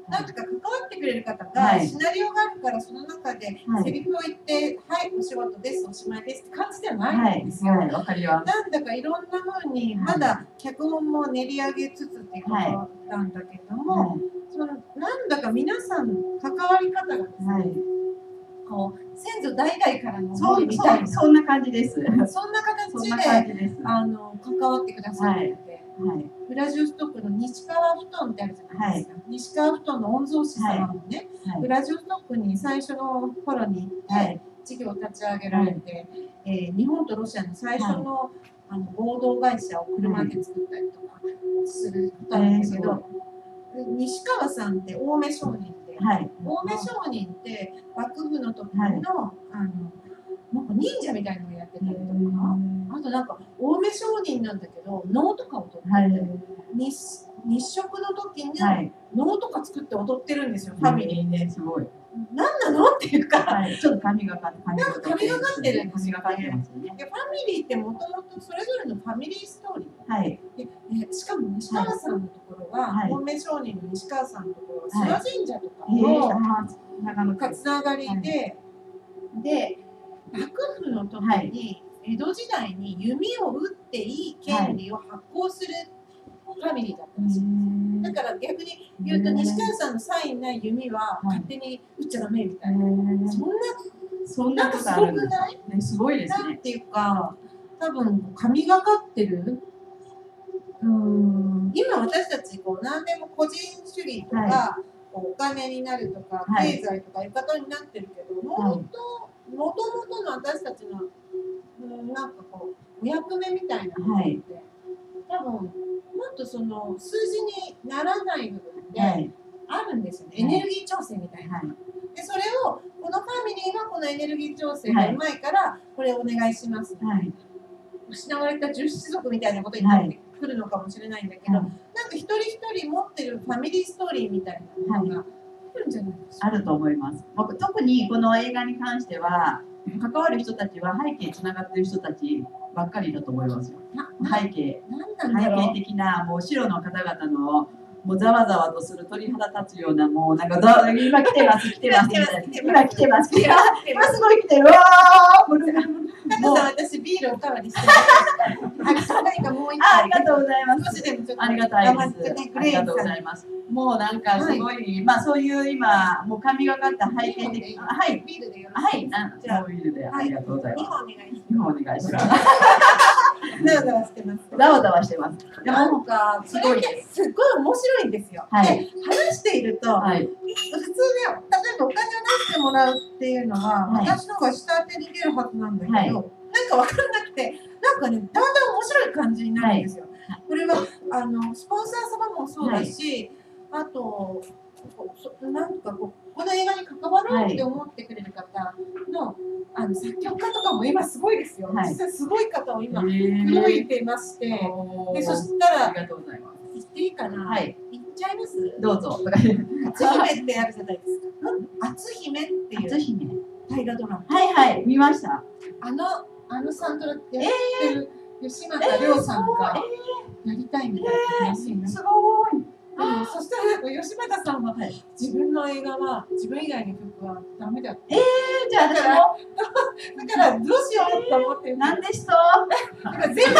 なんとか関わってくれる方が、 はいシナリオがあるからその中ではいセリフを言って「はい、お仕事です、おしまいです」って感じでははないんですよ。 はい、わかります。 なんだかいろんな風にまだ脚本も練り上げつつっていうことなんだけども、 はそのなんだか皆さん関わり方がですい、 ね、 はい、 こう先祖代々からのそ思いうみたいな、 そんな感じです。 そんなそ形んな感でじです。 あの関わってくださってて、 はい、 ウラジオストックの西川布団ってあるじゃないですか、西川布団の御曹司様もね、 はい、 ウラジオストックに最初の頃に行って、 はい、 事業を立ち上げられて、えー日本とロシアの最初の,、あの合同会社を車で作ったりとかする方なんですけど、で西川さんって青梅商人で、 はい、 青梅商人って幕府の時の、 はいあのなんか忍者みたいなのをやってたりとか、あとなんか青梅商人なんだけど能とか踊ってて、 はい、 日日食の時にはい、 能とか作って踊ってるんですよ、ファミリーで。 すごい。 何なのっていうか、 はい、ちょっと髪がかって、髪なんか髪がかってるんですよね髪がかってますよね。 でファミリーってもともとそれぞれのファミリーストーリーはい、 で、えしかも西川さんのところは、 はい青梅商人の西川さんのところは、 はい諏訪神社とかえー、 のあー、長野つながりで、で幕府の時に、江戸時代に弓を撃っていい権利を発行するファミリーだったんですよ。だから逆に言うと西川さんのサインない弓は勝手に撃っちゃダメみたいな、そんなそんなことあるんですかね、すごいですね。 なんていうか、多分神がかってる。うーん今私たちこう何でも個人主義とか、 はこうお金になるとか、 はい経済とかいう方になってるけど、もともともとの私たちの、うん、なんかこうお役目みたいなものって、多分もっとその数字にならない部分ではい、 あるんですよね、エネルギー調整みたいな。 はい、 でそれをこのファミリーはこのエネルギー調整がうまいからこれお願いします、 はい、 失われた十種族みたいなことになってくるのかもしれないんだけど、 はいなんか一人一人持ってるファミリーストーリーみたいなものがあるんじゃないですか。 あると思います。僕特にこの映画に関しては関わる人たちは背景つながってる人たちばっかりだと思いますよ。 な背景なんなんだろう背景的なもう白の方々のもうざわざわとする鳥肌立つようなもうなんかど今来てます来てますみたいな今来てます来てます今すごい来てるわーもう加藤さん、私ビールおかわりしてます。あ、何かもう一杯。 あありがとうございます。 少しでもちょっとありがたい頑です。 張ってね、グありがとうごレーンさんざいます。もうなんかすごい、まあそういう今もう神がかった背景的なはいビールでよろしはいいですか。 なんじゃあそういうのでありがとうござい二ます。 本お願いし日本お願いします。 ます。ざわざわしてます。 ざわざわしてます。でなもんか、 すごいそれってすっごい面白いんですよ。 はいで、話していると、 はい普通ね、例えばお金を出してもらうっていうのは、 はい私の方が下手に出るはずなんだけど、 はいなんか分からなくて、なんかね、だんだん面白い感じになるんですよ。 はいこれはあのスポンサー様もそうだし、あとこうそなんかこうこの映画に関わろうって思ってくれる方の、あの作曲家とかも今すごいですよ。 はい実際すごい方を今へ口ー説いてまして、 おーでそしたらありがとうございます。 言っていいかな。 はい言っちゃいます。 どうぞ。 篤姫ってあるじゃないですか。篤姫っていう初姫大河ドラマ。 はいはい見ました。 あのあのサントラってやってる吉又亮さんがやりたいみたいな話になって。 すごい。 でもそしたら吉又さんは自分の映画は自分以外の曲はダメだって。 えー、じゃあ私もだからどうしようと思って。 なんでしそう。 だから全部、もう全部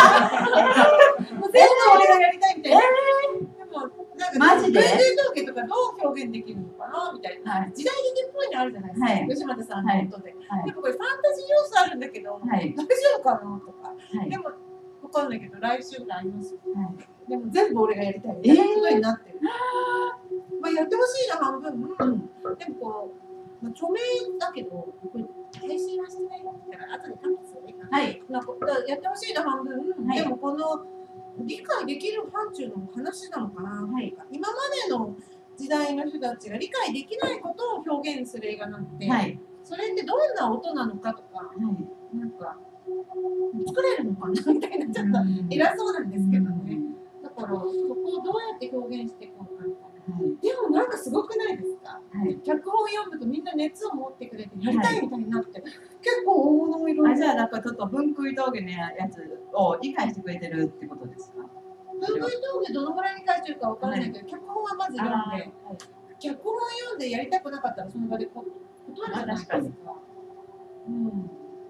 俺がやりたいみたいな。でもなんかマジで文芸統計とかどう表現できるのかなみたいな。 はい時代劇っぽいのあるじゃないですか。 はい吉又さんの音で。 はいでもこれファンタジー要素あるんだけど、 はい大丈夫かなとか。 はいでもわかんないけど来週がありますよ。 はいでも全部俺がやりたいみたいなことになってる。まあやってほしいの半分、でもこう、まあ、著名だけど、これ配信はしてないから後でカットするね。 はいなんかだからやってほしいの半分、 はいでもこの理解できる範疇の話なのかな、 はい、 今までの時代の人たちが理解できないことを表現する映画なんて、 はい、 それってどんな音なのかとか、 はい、 なんか作れるのかなみたいなちょっと偉そうなんですけどね。だからそこをどうやって表現していこうかみたいな。はい、でもなんかすごくないですか、はい、脚本を読むとみんな熱を持ってくれてやりたいみたいになって、はい、結構大物いろいろ。 あ、じゃあなんかちょっと分食峠のやつを理解してくれてるってことですか？ 分食峠どのぐらい理解してるかわからないけど、はい、脚本はまず読んで、はい、 脚本を読んでやりたくなかったらその場でこ断るじゃないですか。うん。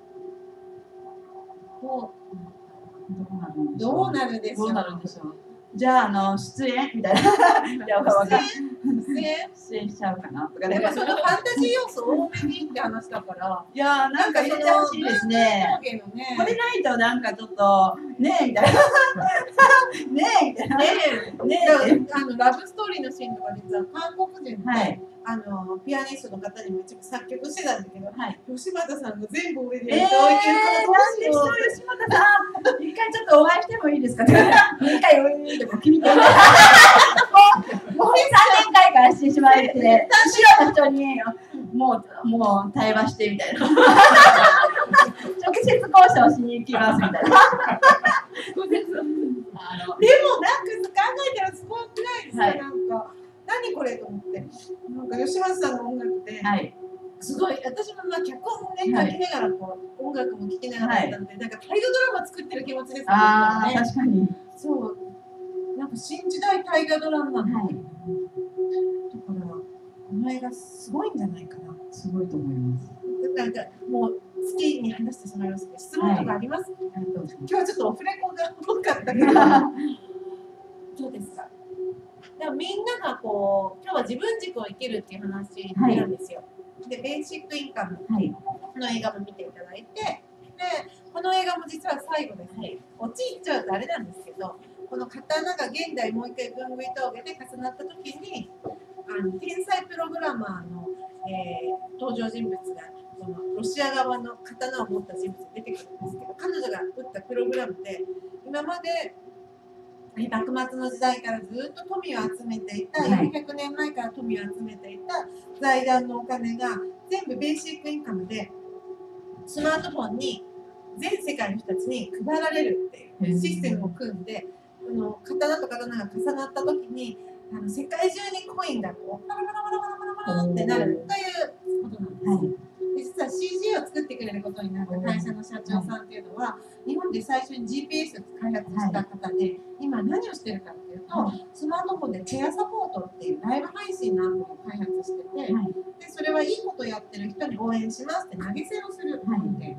こうどうなるんでしょう。 どうなるんでしょう。じゃあ、あの出演みたいな。いや、わかんない。 出演出演しちゃうかなとかでね。 もそのファンタジー要素多めにって話だから。 いやー、なんか入れてほしいですね。これないとなんかちょっとねえみたいな。ねえみたいな。 ねえねえ。あのラブストーリーのシーンとか実は韓国人で、はい、あのピアニストの方にも一部作曲してたんだけど、はい、吉俣さんが全部上でやっておいてるからどうしよう。 吉俣さん、一回ちょっとお会いしてもいいですか。二回お会いしても君と。もうさんねんかいからしてしまって、後ろの人にもうもう対話してみたいな。直接交渉しに行きますみたいな。 あのでもなんか考えたらすごくないですか、はい、なんか何これと思ってなんか吉松さんの音楽って、はい、すごい私もまあ脚本をね書きながらこう、はい、音楽も聴きながらやったんで、はい、なんか大河ドラマ作ってる気持ちですね。 ああ、確かに。 そうなんか新時代大河ドラマの、はい、だからこの映画すごいんじゃないかな。 すごいと思います。 なんかもう好きに話してしまいますけど、質問とかあります？はい、今日はちょっとオフレコが多かったけどどうですか？でもみんながこう今日は自分軸を生きるっていう話なんですよ。はい、でベーシックインカムの映画も見ていただいて、でこの映画も実は最後ですね、落ち入っちゃうとあれなんですけど、この刀が現代もう一回文具峠で重なった時にあの天才プログラマーの、えー、登場人物がそのロシア側の刀を持った人物が出てくるんですけど、彼女が打ったプログラムで今まで幕末の時代からずっと富を集めていた、よんひゃくねんまえから富を集めていた財団のお金が全部ベーシックインカムでスマートフォンに全世界の人たちに配られるっていうシステムを組んで、あの刀と刀が重なった時にあの世界中にコインがこうパラパラパラパラパラパラってなるということなんです。はい、で実は シージー を作ってくれることになった会社の社長さんっていうのは、日本で最初に ジーピーエス を開発した方で、はい、今何をしてるかっていうと、はい、スマートフォンでペアサポートっていうライブ配信のアプリを開発してて、はい、でそれはいいことやってる人に応援しますって投げ銭をするので、はい、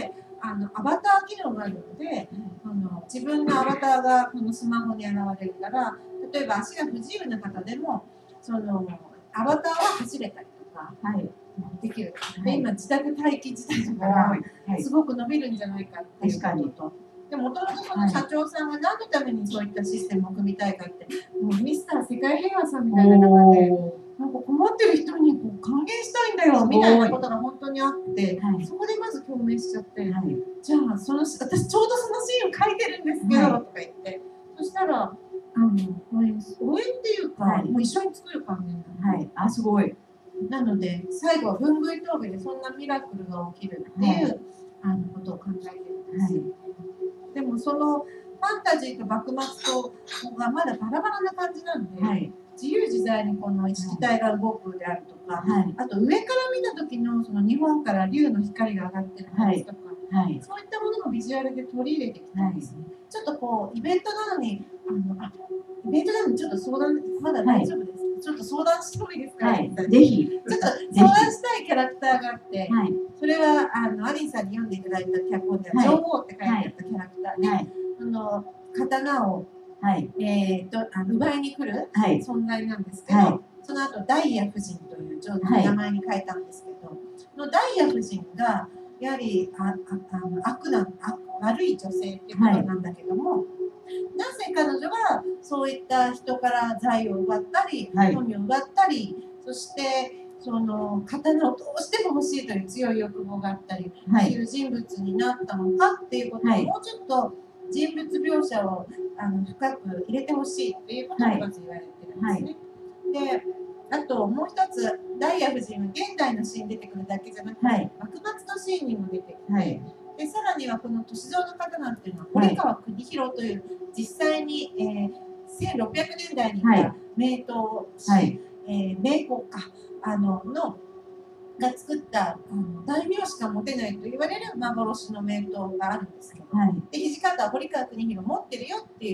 であのアバター機能があるので、あの自分のアバターがこのスマホに現れるから、例えば足が不自由な方でもそのアバターは走れたりとか、はい、できる。で今自宅待機自体だからすごく伸びるんじゃないかっていうことと。でもともとその社長さんが何のためにそういったシステムを組みたいかって、もうミスター世界平和さんみたいな中で、なんか困ってる人にこう還元したいんだよみたいなことが本当にあって、はい、そこでまず共鳴しちゃって、はい、じゃあその私ちょうどそのシーンを書いてるんですけど、はい、とか言って、そしたらあの応援応援っていうか、はい、もう一緒に作る感じになる。はい、あすごい。なので最後は文具峠でそんなミラクルが起きるっていう、はい、あのことを考えてるんです。はい、でもそのファンタジーと幕末とがまだバラバラな感じなんで、はい、自由自在にこの意識体が動くであるとか、はい、あと上から見た時のその日本から竜の光が上がってる感じとか、はい、そういったものもビジュアルで取り入れてきたんですね。はい、ちょっとこうイベントなのにあのあイベントなのにちょっと相談まだ大丈夫ですか？はい、ちょっと相談してもいいですか？はい、ぜひ。ちょっと相談したいキャラクターがあって、はい、それはあのアリンさんに読んでいただいた脚本では、はい、女王って書いてあったキャラクターで、はい、あの刀を、はい、えー、とあの奪いに来る存在なんですけど、はい、その後ダイヤ夫人という女王の名前に変えたんですけど、はい、のダイヤ夫人がやはりあああの悪な悪悪い女性っていうことなんだけども、はい、なぜ彼女がそういった人から財を奪ったり、はい、富を奪ったり、そしてその刀をどうしても欲しいという強い欲望があったりする人物になったのかっていうことを、はい、もうちょっと人物描写をあの深く入れてほしいっていうことがまず言われてるんですね。はい、であともう一つ、ダイヤ夫人は現代のシーンに出てくるだけじゃなくて、はい、幕末のシーンにも出てきて、はい、でさらにはこの歳三の方なんていうのは堀川国広という実際に、えー、せんろっぴゃくねんだいにいた名刀師、はい、えー、名工かあののが作ったあの大名しか持てないと言われる幻の名刀があるんですけど、はい、で土方は堀川国広持ってるよっていう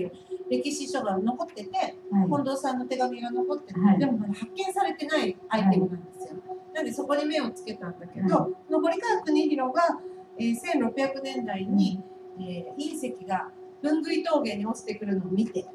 歴史書が残ってて、 はい、 近藤さんの手紙が残ってて、 はい、 でもまだ発見されてないアイテムなんですよ。なのでそこに目をつけたんだけど、はい、堀川国広が、えー、せんろっぴゃくねんだいに、うん、えー、隕石が分類峠に落ちてくるのを見て、はい、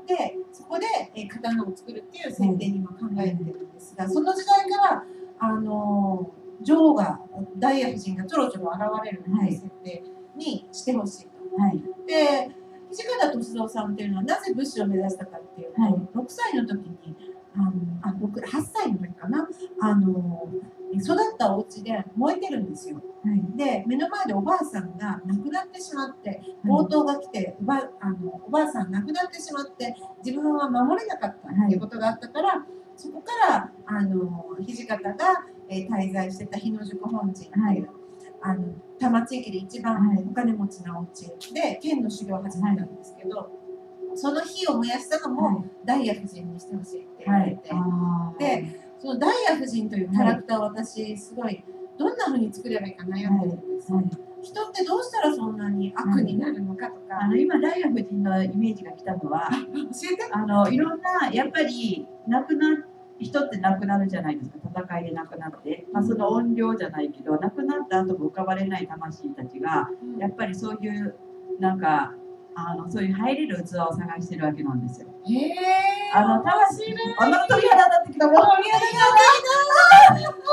でそこで、えー、刀を作るっていう設定に今考えてるんですが、その時代からあのー、女王がダイヤ夫人がちょろちょろ現れるっていう設定にしてほしいと。はい、で土方歳三さんっていうのはなぜ武士を目指したかっていうと、はい、ろくさいの時にあのあはっさいの時かな、あの育ったお家で燃えてるんですよ。はい、で目の前でおばあさんが亡くなってしまって強盗が来て、おばあのおばあさん亡くなってしまって自分は守れなかったっていうことがあったから、はい、そこからあの土方が、えー、滞在してた日野宿本陣っていう、はい、あの多摩地域で一番お金持ちなお家で剣の修行を始めたんですけど、はい、その火を燃やしたのも、はい、ダイヤ夫人にしてほしいって言われて、はい、でそのダイヤ夫人というキャラクターを私すごいどんな風に作ればいいか悩んでるんです、はいはい、人ってどうしたらそんなに悪になるのかとか、はい、 あの今ダイヤ夫人のイメージが来たのは教えて。 あのいろんなやっぱり亡くな人って亡くなるじゃないですか、戦いで亡くなって、まあ、その怨霊じゃないけど亡くなった後も浮かばれない魂たちがやっぱりそういうなんかあのそういう入れる器を探してるわけなんですよ。 へえ。 あの魂ね。あの鳥肌立ってきた。もう鳥肌立ってきた。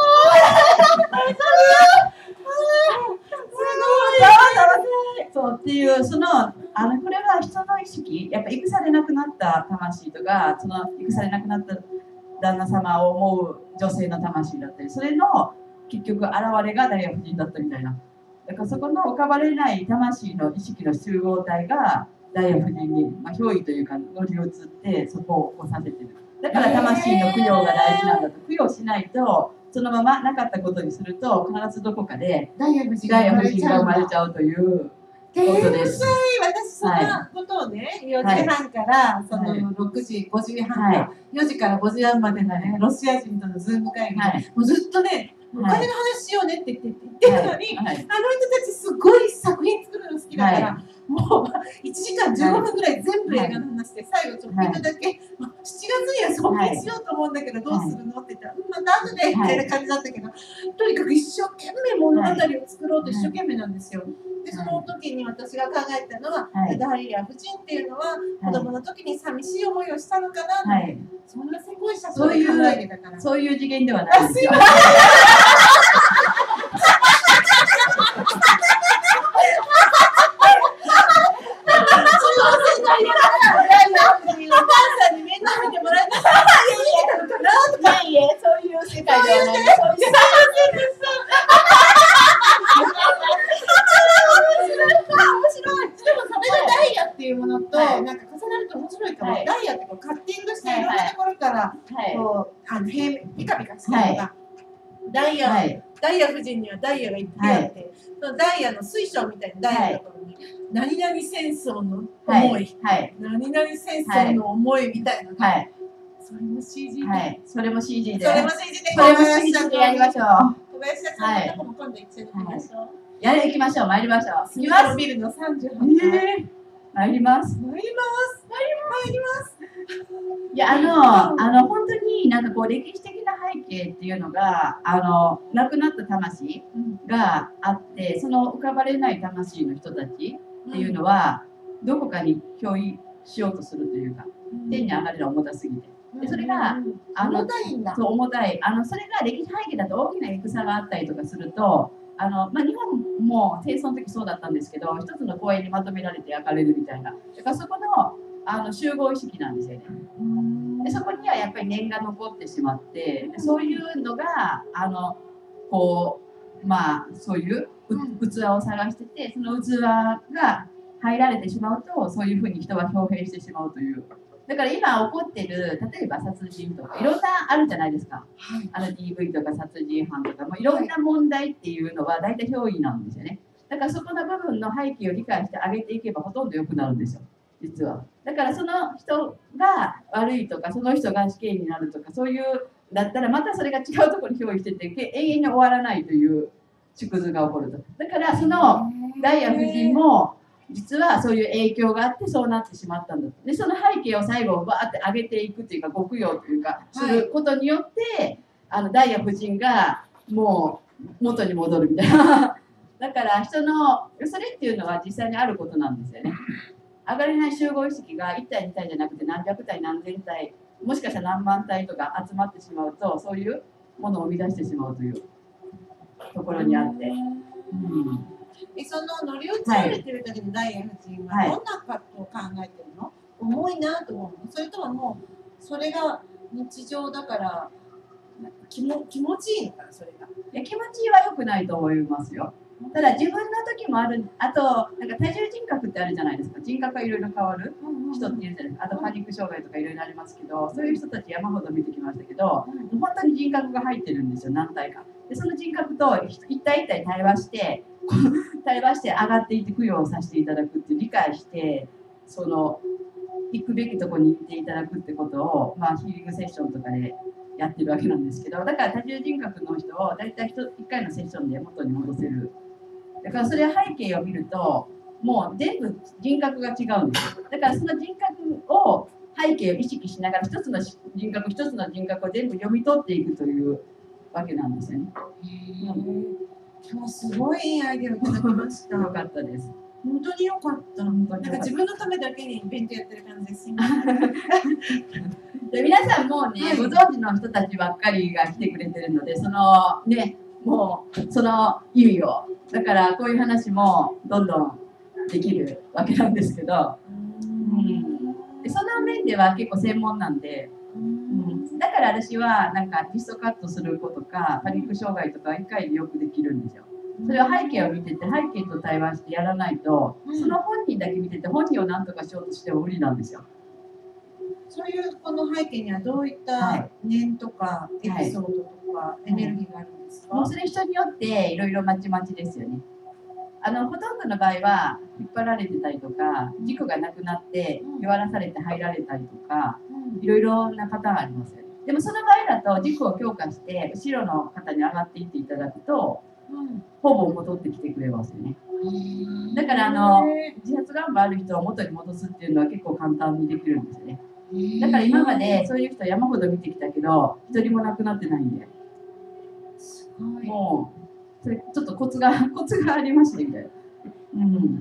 そうっていうそのあのこれは人の意識、やっぱ戦で亡くなった魂とかその戦で亡くなった旦那様を思う女性の魂だったり、それの結局現れがダイヤ夫人だったみたいな。だからそこの浮かばれない魂の意識の集合体がダイヤ夫人に、まあ、憑依というか乗り移ってそこを起こさせてる。だから魂の供養が大事なんだと。供養しないとそのままなかったことにすると必ずどこかでダイヤ夫人が生まれちゃうということです。 私そのことをね、よじはんからそのろくじごじはんから、よじからごじはんまでのね、ロシア人とのズーム会議でもうずっとね、お金の話しようねって言って言ってるのに、あの人たちすごい作品作るの好きだから、もういちじかんじゅうごふんぐらい全部映画の話で最後ちょっとだけしちがつには送金しようと思うんだけどどうするのって言ったら、また後でみたいな感じだったけど、とにかく一生懸命物語を作ろうと一生懸命なんですよ。でその時に私が考えたのは、はい、ダイヤ夫人っていうのは子供の時に寂しい思いをしたのかな、はい、そんなせこい社会で考えてたから、 そういう次元ではないですよ。 ダイヤ、はい、ダイヤ夫人にはダイヤがいっぱいあって、はい、そのダイヤの水晶みたいなダイヤのところに、はい、何々戦争の思い、はい、何々戦争の思いみたいなのが、はい、それも シージー で、はい、 それも シージー で、 それも シージー で、 それも シージー でやりましょう。 小林さんのとこも今度一緒に行きましょう。 やり行きましょう、参りましょう。 スミドビルのさんじゅうはちかい。 えー、参ります。 参ります。参ります。 いや、あの、あの、本当になんかこう歴史的な背景っていうのが、あの、亡くなった魂があって、その浮かばれない魂の人たちっていうのは、どこかに憑依しようとするというか、天に上がるのは重たすぎて。でそれが、あの、 重たいんだ。 そう、重たい。あの、それが歴史背景だと大きな戦があったりとかすると、あの、まあ、日本も戦争の時そうだったんですけど、一つの公園にまとめられて焼かれるみたいな。だからそこの、あの集合意識なんですよね。でそこにはやっぱり念が残ってしまって、そういうのがあのこうまあそういう器を探してて、その器が入られてしまうとそういうふうに人は表現してしまうという。だから今起こってる例えば殺人とかいろんなあるじゃないですか。あの ディーブイ とか殺人犯とかもいろんな問題っていうのは大体憑依なんですよね。だからそこの部分の背景を理解してあげていけばほとんど良くなるんですよ。実はだからその人が悪いとかその人が死刑になるとかそういうだったらまたそれが違うところに憑依してて永遠に終わらないという縮図が起こると。だからそのダイヤ夫人も実はそういう影響があってそうなってしまったんだ。でその背景を最後バーって上げていくというか、極用というかすることによって、はい、あのダイヤ夫人がもう元に戻るみたいな。だから人のそれっていうのは実際にあることなんですよね。上がれない集合意識がいち体に体じゃなくて何百体何千体もしかしたら何万体とか集まってしまうと、そういうものを生み出してしまうというところにあって、うん、 えその乗り移られてる時のダイヤ夫人はどんなことを考えてるの？はい、重いなと思うの？それとももうそれが日常だから気も気持ちいいのかな？それがいや気持ちいいは良くないと思いますよ。ただ自分の時もある。あとなんか多重人格ってあるじゃないですか。人格がいろいろ変わる人っているじゃないですか。あとパニック障害とかいろいろありますけど、そういう人たち山ほど見てきましたけど、本当に人格が入ってるんですよ、何体か。でその人格と一体一体対話して対話して上がっていって供養をさせていただくって理解して、その行くべきところに行っていただくってことを、まあ、ヒーリングセッションとかでやってるわけなんですけど、だから多重人格の人を大体いっかいのセッションで元に戻せる。だからそれは背景を見るともう全部人格が違うんですよ。だからその人格を背景を意識しながら一つの人格一つの人格を全部読み取っていくというわけなんですよね。 今日すごいいいアイデアをいただきました。 よかったです。 本当によかった。なんか自分のためだけにイベントやってる感じです。 で皆さんもうね、はい、ご存知の人たちばっかりが来てくれてるので、そのねもうその意味をだからこういう話もどんどんできるわけなんですけど、うん、でその面では結構専門なんで、うん、だから私はなんかリストカットする子とかパニック障害とかいっかいでよくできるんですよ。それは背景を見てて背景と対話してやらないと、その本人だけ見てて本人を何とかしようとしても無理なんですよ。 そういうこの背景にはどういった念とかエピソードとかエネルギーがあるんですか？ もうそれ人によっていろいろまちまちですよね。あのほとんどの場合は引っ張られてたりとか軸がなくなって弱らされて入られたりとかいろいろなパターンありますよね。でもその場合だと軸を強化して後ろの方に上がっていっていただくと、うん、ほぼ戻ってきてくれますよね。だからあの自発願望ある人を元に戻すっていうのは結構簡単にできるんですよね。だから今までそういう人山ほど見てきたけど一人も亡くなってないんで、すごいもうそれちょっとコツがコツがありましてみたいな。うん、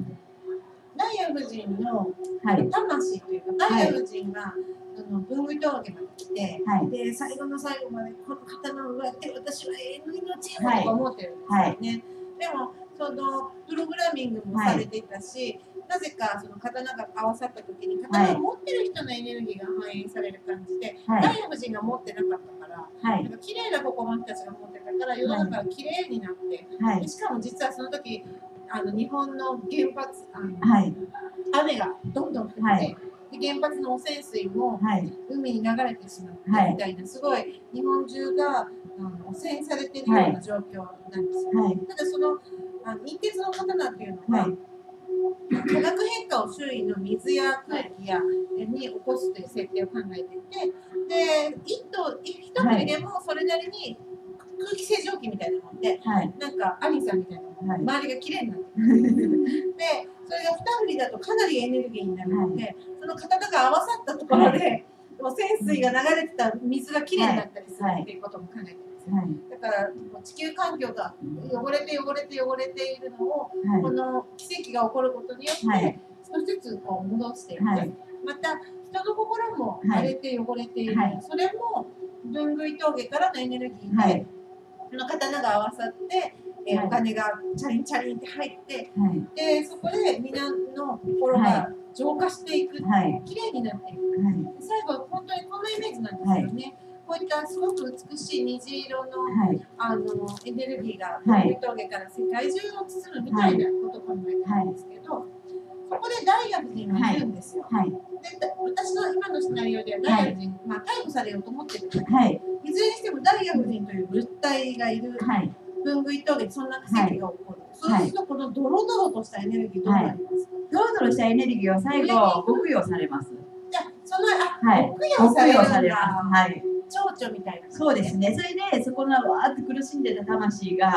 ダイヤ夫人の魂というか、はい、ダイヤ夫人が、はい、あの文具峠まで来て、はい、で最後の最後までこの刀を奪って私は永遠の命をとか思ってるんですよね。はいはい、でもそのプログラミングもされていたし、なぜかその刀が合わさった時に刀を持ってる人のエネルギーが反映される感じで、はい、ダイヤ夫人が持ってなかったから、はい、なんか綺麗なここの人たちが持ってたから世の中が綺麗になって、はい、でしかも実はその時あの日本の原発あの、はい、雨がどんどん降って、はい、で原発の汚染水も海に流れてしまってみたいな、すごい日本中があの汚染されているような状況なんですよ、はい、ただそのあの陰鉄の刀っていうのは、はい、化学変化を周囲の水や空気やに起こすという設定を考えていて、で一頭一人でもそれなりに空気清浄機みたいなもんで、はい、なんかアニさんみたいなもん、はい、周りがきれいになってくるでそれが二振りだとかなりエネルギーになるので、はい、その刀が合わさったところで、はい、汚染水が流れてた水がきれいになったりするっていうことも考えてる。はい、だから地球環境が汚れて汚れて汚れているのを、はい、この奇跡が起こることによって、はい、少しずつこう戻していって、はい、また人の心も荒れて汚れている、はい、それも分類峠からのエネルギーで、はい、この刀が合わさって、えーはい、お金がチャリンチャリンって入って、はい、でそこで皆の心が浄化していく、はい、きれいになっていく、はい、最後は本当にこのイメージなんですよね。はい、こういったすごく美しい虹色の、はい、あのエネルギーが分類峠から世界中を包むみたいなことを考えてるんですけど、はい、そこでダイヤ夫人がいるんですよ。はい、で私の今のシナリオではダイヤ夫人、はい、まあ、逮捕されようと思ってるんですけど、はい、いずれにしてもダイヤ夫人という物体がいる分類峠でそんな奇跡が起こる。はい、そうするとこのドロドロとしたエネルギーどうなりますか？ ドロドロしたエネルギーは最後極用されます。 じゃあそのあ、極用されるんだ。はい。蝶々みたいな。 そうですね。それでそこのわーって苦しんでた魂が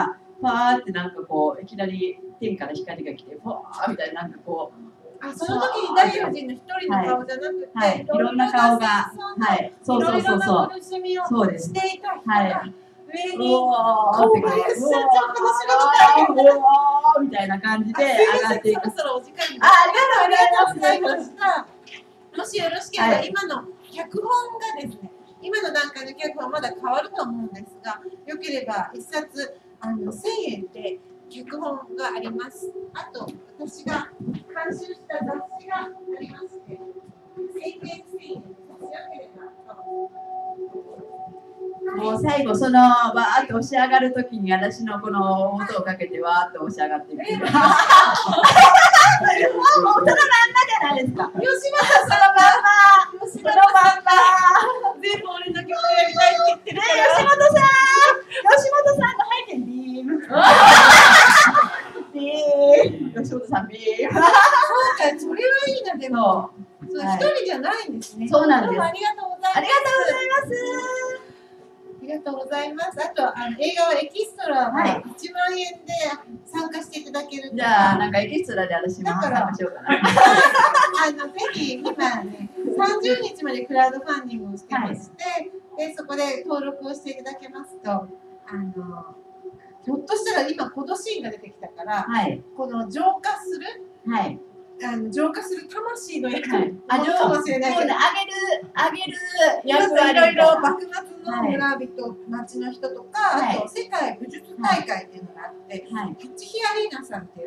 パーってなんかこういきなり天から光が来て、パーみたいななんかこう。 あ、その時に大陽神の一人の顔じゃなくて、 はい、いろんな顔が、はい、そうそうそうそう、そうです。 していた人が上にこうこういう社長の仕事うわーみたいな感じで上がっていく。 そろそろお時間に。 あ、ありがとうございます。 ました。もしよろしければ、今の脚本がですね、今の段階の脚本はまだ変わると思うんですが、よければ一冊あのせんえんで脚本があります。あと私が監修した雑誌がありまして、せんえんせんえん差し上げればもう最後そのわーっと押し上がるときに私のこの音をかけてわーっと押し上がっていく。もうそのまんまじゃないですか。 吉本そのまんま。そのまんま。 全部俺の曲やりたいって言ってるから。 吉本さん、吉本さんの背景ビーム。ビーム。吉本さんビーム。 そうか、それはいいなでも。そう、一人じゃないんですね。 そうなんです。 ありがとうございます。 ありがとうございます。 ありがとうございます。あと、あの映画はエキストラはいちまんえんで参加していただける。 じゃあ、なんかエキストラで私も参加しようかな。 あのぜひ今ね、さんじゅうにちまでクラウドファンディングをしてまして、はい、でそこで登録をしていただけますと、あのひょっとしたら今このシーンが出てきたから、はい、この浄化する。はい。あの浄化する魂の役割かもしれないけど、 あげるあげる役割いろいろ幕末の村人、町の人とか、あと世界武術大会っていうのがあって、立飛アリーナさんっていう、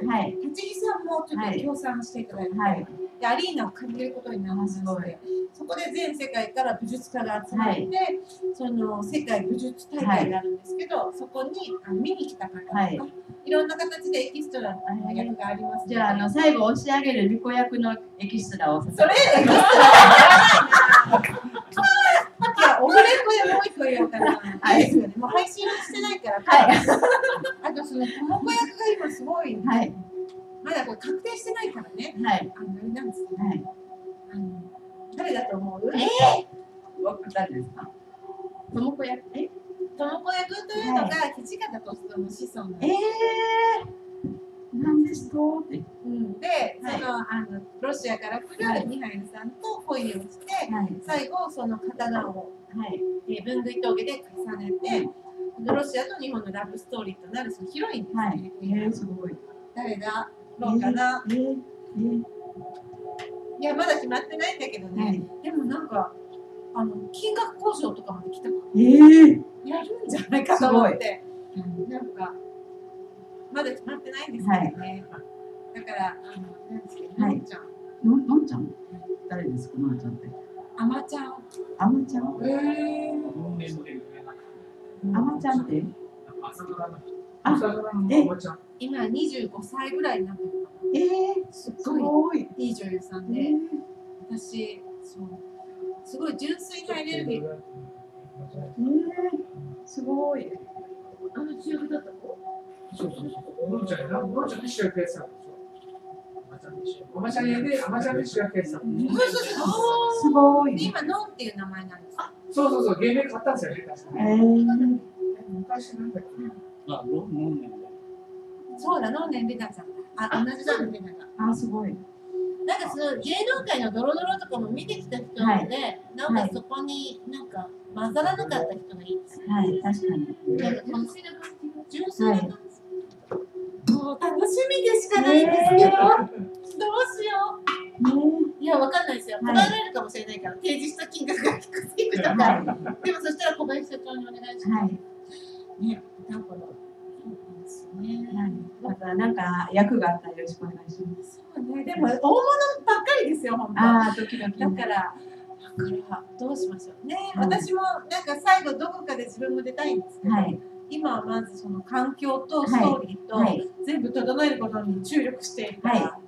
立飛さんもちょっと協賛していただいて、でアリーナを借りることになりまして、そこで全世界から武術家が集まって、その世界武術大会があるんですけど、そこに見に来た方とか、いろんな形でエキストラの役があります。 じゃあ、あの最後押し上げる巫女役のエキストラを。 それエキストラやらないな。いや、オフレコでもう一個言おうかな。はい。もう配信してないから。はい。あとその智子役が今すごい。はい。まだこれ確定してないからね。はい。あのあれなんですよ。はい。あの誰だと思う？ええ。 僕誰ですか？智子役？え？ 智子役というのが土方歳三の子孫なんです。ええ。なんですかって。 うん、で、その、あのロシアから来るミハイルさんと恋をして、最後その刀を、はい分類峠で重ねて、ロシアと日本のラブストーリーとなるそのヒロインですね。はい、 えー、すごい。 誰だろうかな。えーえー、いやまだ決まってないんだけどね。はい、でもなんかあの金額交渉とかまで来たから、えー、やるんじゃないかと思って、なんか。まだ決まってないんですけどね。はい、だから、あの、なんですけど、のんちゃん。 のんちゃん誰ですか、のんちゃんって。 あまちゃん。 あまちゃんえー。 あまちゃんって。 あ、え、今にじゅうごさいぐらいになってるかな。えー、すごい。いい女優さんで。私、そう。すごい純粋なエネルギー。えー、 すごい。 あの強気だったの？ そうそうそう。のんちゃんやな。のんちゃんで主役やってたんですよ。アマちゃんやで、アマちゃんで主役やってたんですよ。 すごい。 今、のんっていう名前なんですか？ そうそうそう。芸名買ったんですよね、確かに。昔なんだっけ？あ、のんねんで。 そうだ、のんねんりなちゃんだ。あ、同じだね、りなが。 あ、すごい。 なんかその芸能界のドロドロとかも見てきた人なので、なんかそこになんか混ざらなかった人がいいです。 はい、確かに。 なんか純粋な感じ。純粋な感じ。もう楽しみでしかないんですけど、どうしよう。いや、わかんないですよ。答えられるかもしれないから、提示した金額が低すぎるとか。でもそしたら小林社長にお願いします。ね、なんかそうなんですね。 だからなんか役があったらよろしくお願いします。 そうね、でも大物ばっかりですよ、本当。 ああ、時々。 だから、だからどうしましょうね。私もなんか最後どこかで自分も出たいんですけど。今はまずその環境とストーリーと全部整えることに注力しているから、はい、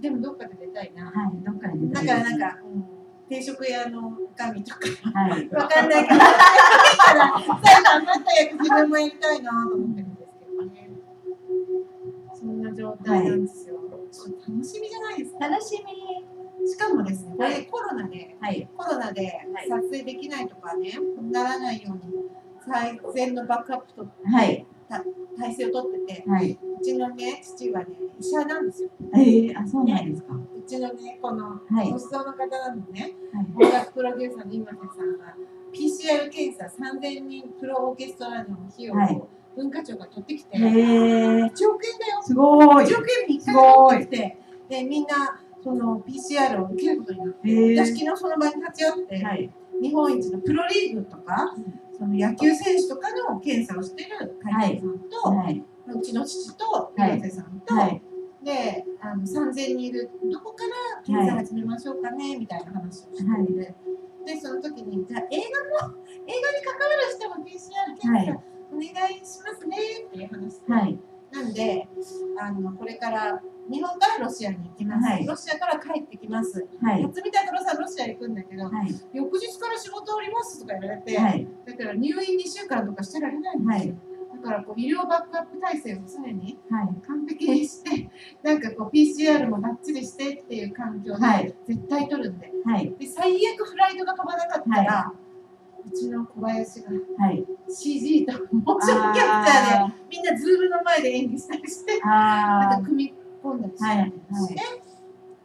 でもどっかで出たいな。はい、どっかで出たい。だからなんか、うん、定食屋の神とか、はい、わかんないから、最後余った役自分もやりたいなと思ってるんですけどね。そんな状態なんですよ。はい、楽しみじゃないですか。 楽しみ。 しかもですね、これコロナで、はい、コロナで撮影できないとかね、ならないように。最善のバックアップと、はい、 た体制をとってて、 はい。 うちのね、父はね、医者なんですよ。 ええ、あ、そうなんですか。 うちのね、このはい年相の方なのね、 はい。 音楽プロデューサーの今瀬さんが ピーシーアール 検査さんぜんにんプロオーケストラの費用はいを文化庁が取ってきて、 へえ、 いちおくえんだよ。 すごい。 いちおくえんにいっかい取ってきて、で、みんなその ピーシーアール を受けることになって、 へえ、 私昨日その場に立ち会って、 はい。 日本一のプロリーグとか、その野球選手とかの検査をしてる会長さんと、 はい。 うちの父と岩瀬さんと、 はい。 であのさんぜんにんいるどこから検査始めましょうかね、みたいな話をしていて、でその時にじゃあ映画も映画に関わる人も ピーシーアール 検査お願いしますねっていう話で、 はい。 なんであのこれから日本からロシアに行きます、 はい、 ロシアから帰ってきます、 はい、 辰巳拓郎さんロシア行くんだけど、 はい、 翌日から仕事おりますとか言われて、 はい、 だから入院にしゅうかんとかしてられないんですよ、はい、だからこう医療バックアップ体制を常に完璧にして、はい、なんかこう ピーシーアール もバッチリしてっていう環境で絶対取るんで、はい、で最悪フライトが飛ばなかったら、はい、うちの小林が シージー とモーションキャプチャーでみんなズームの前で演技したりしてなんか組み込んだりして、はいはい、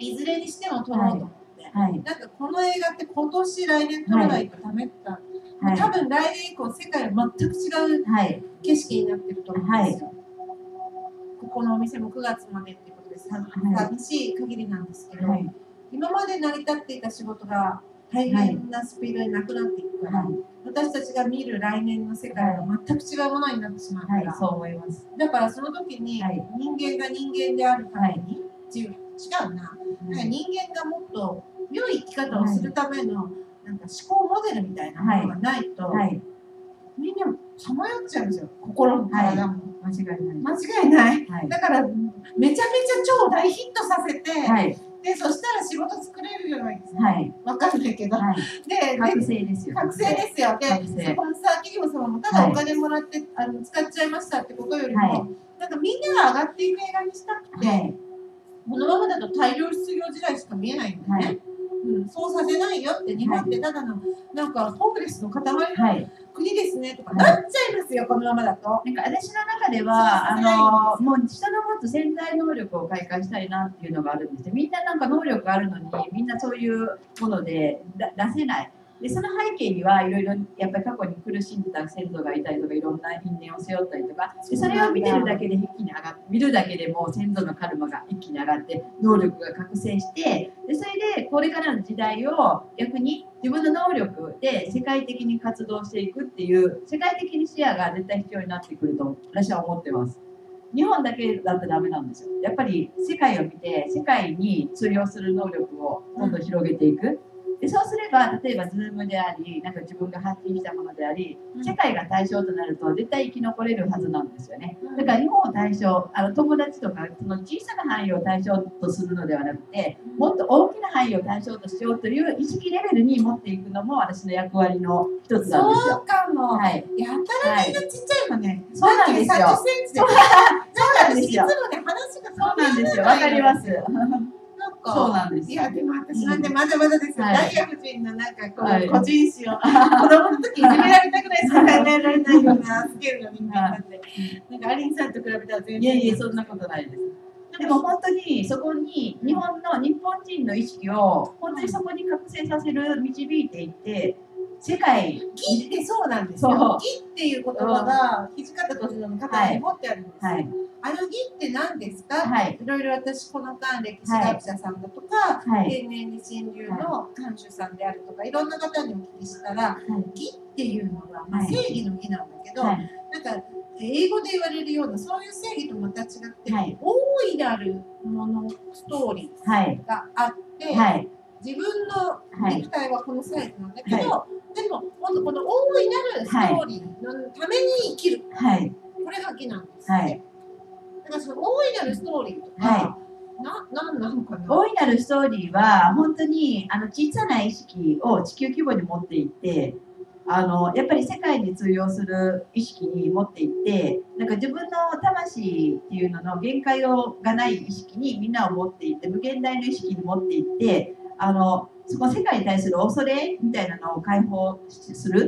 いずれにしても撮ろうと思って、はい、なんかこの映画って今年来年撮らないとダメだ、はい、多分来年以降世界は全く違う景色になってると思うんですよ、はい、ここのお店もくがつまでっていうことで寂しい限りなんですけど、はい、今まで成り立っていた仕事が大変なスピードでなくなっていくから、はい、私たちが見る来年の世界は全く違うものになってしまうから、はい、そう思います。だからその時に人間が人間であるために、はい、違うな、はい、人間がもっと良い生き方をするためのなんか思考モデルみたいなものがないと、はいはい、みんなさまよっちゃうんですよ、心も体も、はい、間違いない間違いない、はい、だからめちゃめちゃ超大ヒットさせて、はいで、そしたら仕事作れるじゃないですか。はい。わかんないけど。はい、で、覚醒ですよ。覚醒ですよ。で、スポンサー企業様もただお金もらって、はい、あの使っちゃいましたってことよりも、はい、なんかみんなが上がっていく映画にしたくて、はい、このままだと大量失業時代しか見えないんでね。はいうん、そうさせないよって、日本ってただの、なんかホームレスの塊の国ですねとか、なっちゃいますよ、このままだと。 なんか私の中では、あのもう人の持つ潜在能力を開花したいなっていうのがあるんですよ。みんななんか能力あるのに、みんなそういうもので出せない。でその背景にはいろいろやっぱり過去に苦しんでた先祖がいたりとかいろんな因縁を背負ったりとかでそれを見てるだけで一気に上がって見るだけでも先祖のカルマが一気に上がって能力が覚醒してでそれでこれからの時代を逆に自分の能力で世界的に活動していくっていう世界的に視野が絶対必要になってくると私は思ってます。日本だけだとダメなんですよ。やっぱり世界を見て世界に通用する能力をどんどん広げていく。でそうすれば例えば Zoom でありなんか自分が発信したものであり世界が対象となると絶対生き残れるはずなんですよね。だから日本を対象あの友達とかその小さな範囲を対象とするのではなくてもっと大きな範囲を対象としようという意識レベルに持っていくのも私の役割の一つなんですよ。 そうかも、はい、やたらみんなちっちゃいもんね、はい、 そうなんですよ。 さんじゅっセンチでそうなんですよ。いつもね話がそうなんですよ。わかります。そうなんです。 いやでも私なんでまだまだですよ。ダイヤ夫人のなんかこう個人史を子供の時いじめられたぐらいしか考えられないようなスケールの人間なんで、なんかアリンさんと比べたら全然いやいやそんなことないです。でも本当にそこに日本の日本人の意識を本当にそこに覚醒させる導いていって世界義ってそうなんですよ。義っていう言葉が土方歳三の方に持ってあるんですよ。はいはい、あの義って何ですか、はい、いろいろ私この間歴史学者さんだとか、はい、天然理心流の館主さんであるとかいろんな方にお聞きしたら、はい、義っていうのは、まあ、正義の義なんだけど、はい、なんか英語で言われるようなそういう正義とまた違って、はい、大いなるものストーリーがあって、はい、自分の肉体はこのサイズなんだけど、はい、でもこの大いなるストーリーのために生きる、はい、これが義なんですね。はい、だからその大いなるストーリーとか、はい、な、なんなのかな。 大いなるストーリーは本当にあの小さな意識を地球規模に持っていって、あのやっぱり世界に通用する意識に持っていって、なんか自分の魂っていうのの限界をがない意識にみんなを持っていって、無限大の意識に持っていって、あのそこ世界に対する恐れみたいなのを解放する。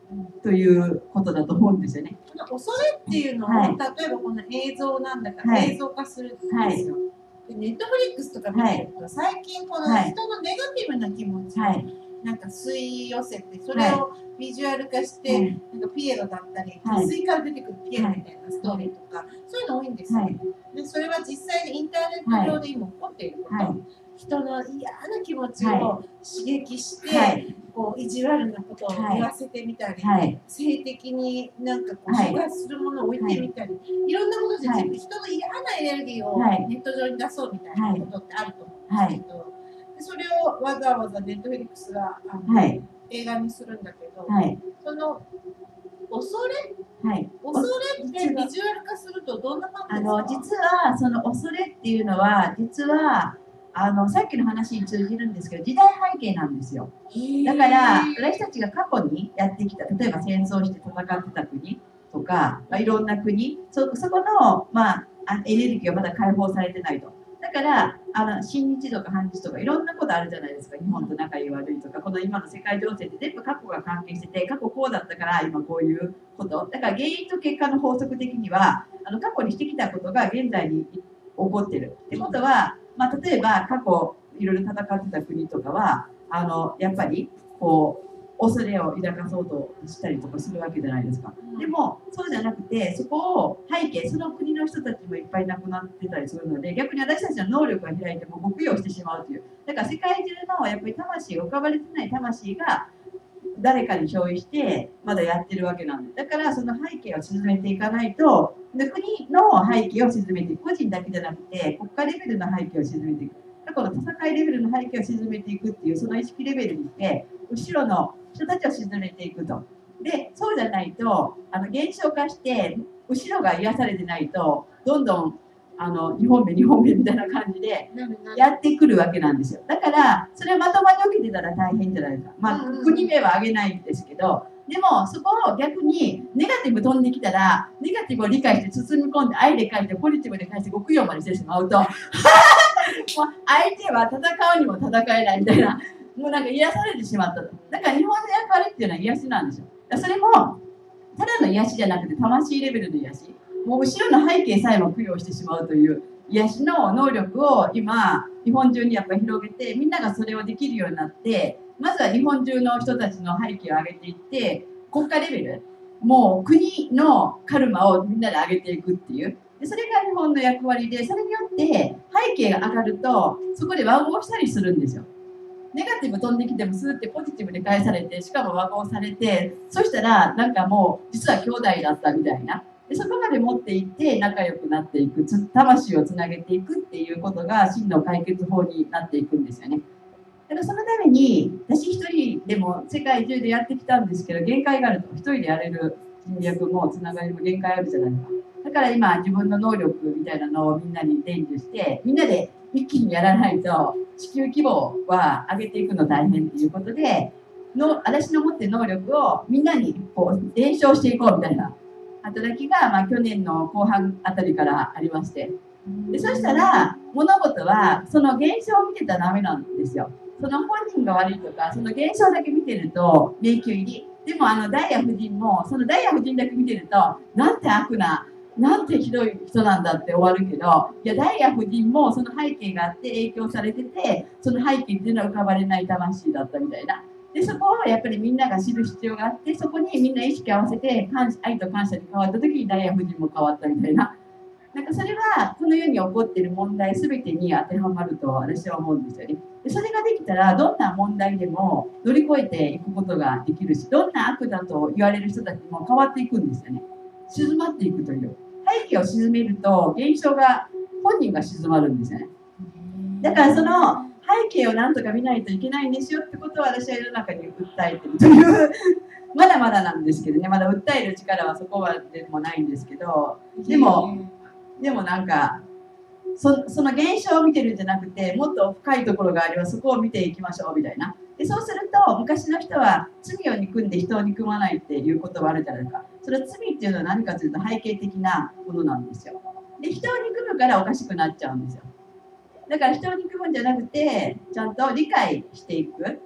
ということだと思うんですよね。 この恐れっていうのを、 はい、 例えばこの映像なんだから、 はい、 映像化するんですよ。 はい、 でネットフリックスとか見てると、はい、最近この人のネガティブな気持ちを、はい、なんか吸い寄せてそれをビジュアル化して、はい、なんかピエロだったり、はい、水から出てくるピエロみたいなストーリーとか、はい、そういうの多いんですよ、はい、でそれは実際にインターネット上で今起こっていること、はい、人の嫌な気持ちを刺激して、はい、こう意地悪なことを言わせてみたり、はい、性的になんかこう触発するものを置いてみたり、はい、いろんなことで自分、人の嫌なエネルギーをネット上に出そうみたいなことってあると思うんですけど、はい、でそれをわざわざネットフリックスがあの、はい、映画にするんだけど、はい、その恐れ、はい、恐れってビジュアル化するとどんな感じですか？ あの実はその恐れっていうのは実はあのさっきの話に通じるんですけど時代背景なんですよ。だから私たちが過去にやってきた例えば戦争して戦ってた国とか、まあ、いろんな国 そ, そこの、まあ、エネルギーがまだ解放されてないと。だからあの親日とか反日とかいろんなことあるじゃないですか。日本と仲いい悪いとかこの今の世界情勢って全部過去が関係してて過去こうだったから今こういうことだから原因と結果の法則的にはあの過去にしてきたことが現在に起こってるってことは、まあ、例えば過去いろいろ戦ってた国とかはあのやっぱりこう恐れを抱かそうとしたりとかするわけじゃないですか。でもそうじゃなくてそこを背景その国の人たちもいっぱい亡くなってたりするので逆に私たちの能力が開いても極用してしまうというだから世界中のやっぱり魂浮かばれてない魂が誰かに共有してまだやってるわけなんでだからその背景を沈めていかないと国の背景を沈めていく個人だけじゃなくて国家レベルの背景を沈めていく過去の戦いレベルの背景を沈めていくっていうその意識レベルにして後ろの人たちを沈めていくとでそうじゃないとあの減少化して後ろが癒されてないとどんどんあのにほんめにほんめみたいな感じでやってくるわけなんですよ。だからそれはまともに起きてたら大変じゃないですか。まあ国名は上げないんですけどでもそこを逆にネガティブ飛んできたらネガティブを理解して包み込んで愛で返してポジティブで返して極用までしてしまうともう相手は戦うにも戦えないみたいなもうなんか癒されてしまったと。だから日本の役割っていうのは癒しなんですよ。それもただの癒しじゃなくて魂レベルの癒しもう後ろの背景さえも供養してしまうという癒しの能力を今日本中にやっぱり広げてみんながそれをできるようになってまずは日本中の人たちの背景を上げていって国家レベルもう国のカルマをみんなで上げていくっていうでそれが日本の役割でそれによって背景が上がるとそこで和合したりするんですよ。ネガティブ飛んできてもスーってポジティブで返されてしかも和合されてそしたらなんかもう実は兄弟だったみたいなでそこまで持っていって仲良くなっていく魂をつなげていくっていうことが真の解決法になっていくんですよね。だからそのために私一人でも世界中でやってきたんですけど限界があると一人でやれる人脈もつながりも限界あるじゃないですか。だから今自分の能力みたいなのをみんなに伝授してみんなで一気にやらないと地球規模は上げていくの大変っていうことでの私の持ってる能力をみんなにこう伝承していこうみたいな働きが、まあ、去年の後半あたりからありましてでそしたら物事はその現象を見てたらダメなんですよ。その本人が悪いとかその現象だけ見てると迷宮入りでもあのダイヤ夫人もそのダイヤ夫人だけ見てるとなんて悪ななんてひどい人なんだって終わるけどいやダイヤ夫人もその背景があって影響されててその背景っていうのは浮かばれない魂だったみたいなでそこをやっぱりみんなが知る必要があってそこにみんな意識合わせて感謝愛と感謝に変わった時にダイヤ夫人も変わったみたいななんかそれはこの世に起こっている問題全てに当てはまると私は思うんですよね。でそれができたらどんな問題でも乗り越えていくことができるしどんな悪だと言われる人たちも変わっていくんですよね。静まっていくという背景を沈めると現象が本人が静まるんですよね。だからその背景をなんとか見ないといけないんですよってことを私は世の中に訴えてるというまだまだなんですけどねまだ訴える力はそこまでもないんですけどでもでもなんか そ, その現象を見てるんじゃなくてもっと深いところがあればそこを見ていきましょうみたいなでそうすると昔の人は罪を憎んで人を憎まないっていう言葉あるじゃないですか。それは罪っていうのは何かというと背景的なものなんですよ。で人を憎むからおかしくなっちゃうんですよ。だから人を憎むんじゃなくてちゃんと理解していく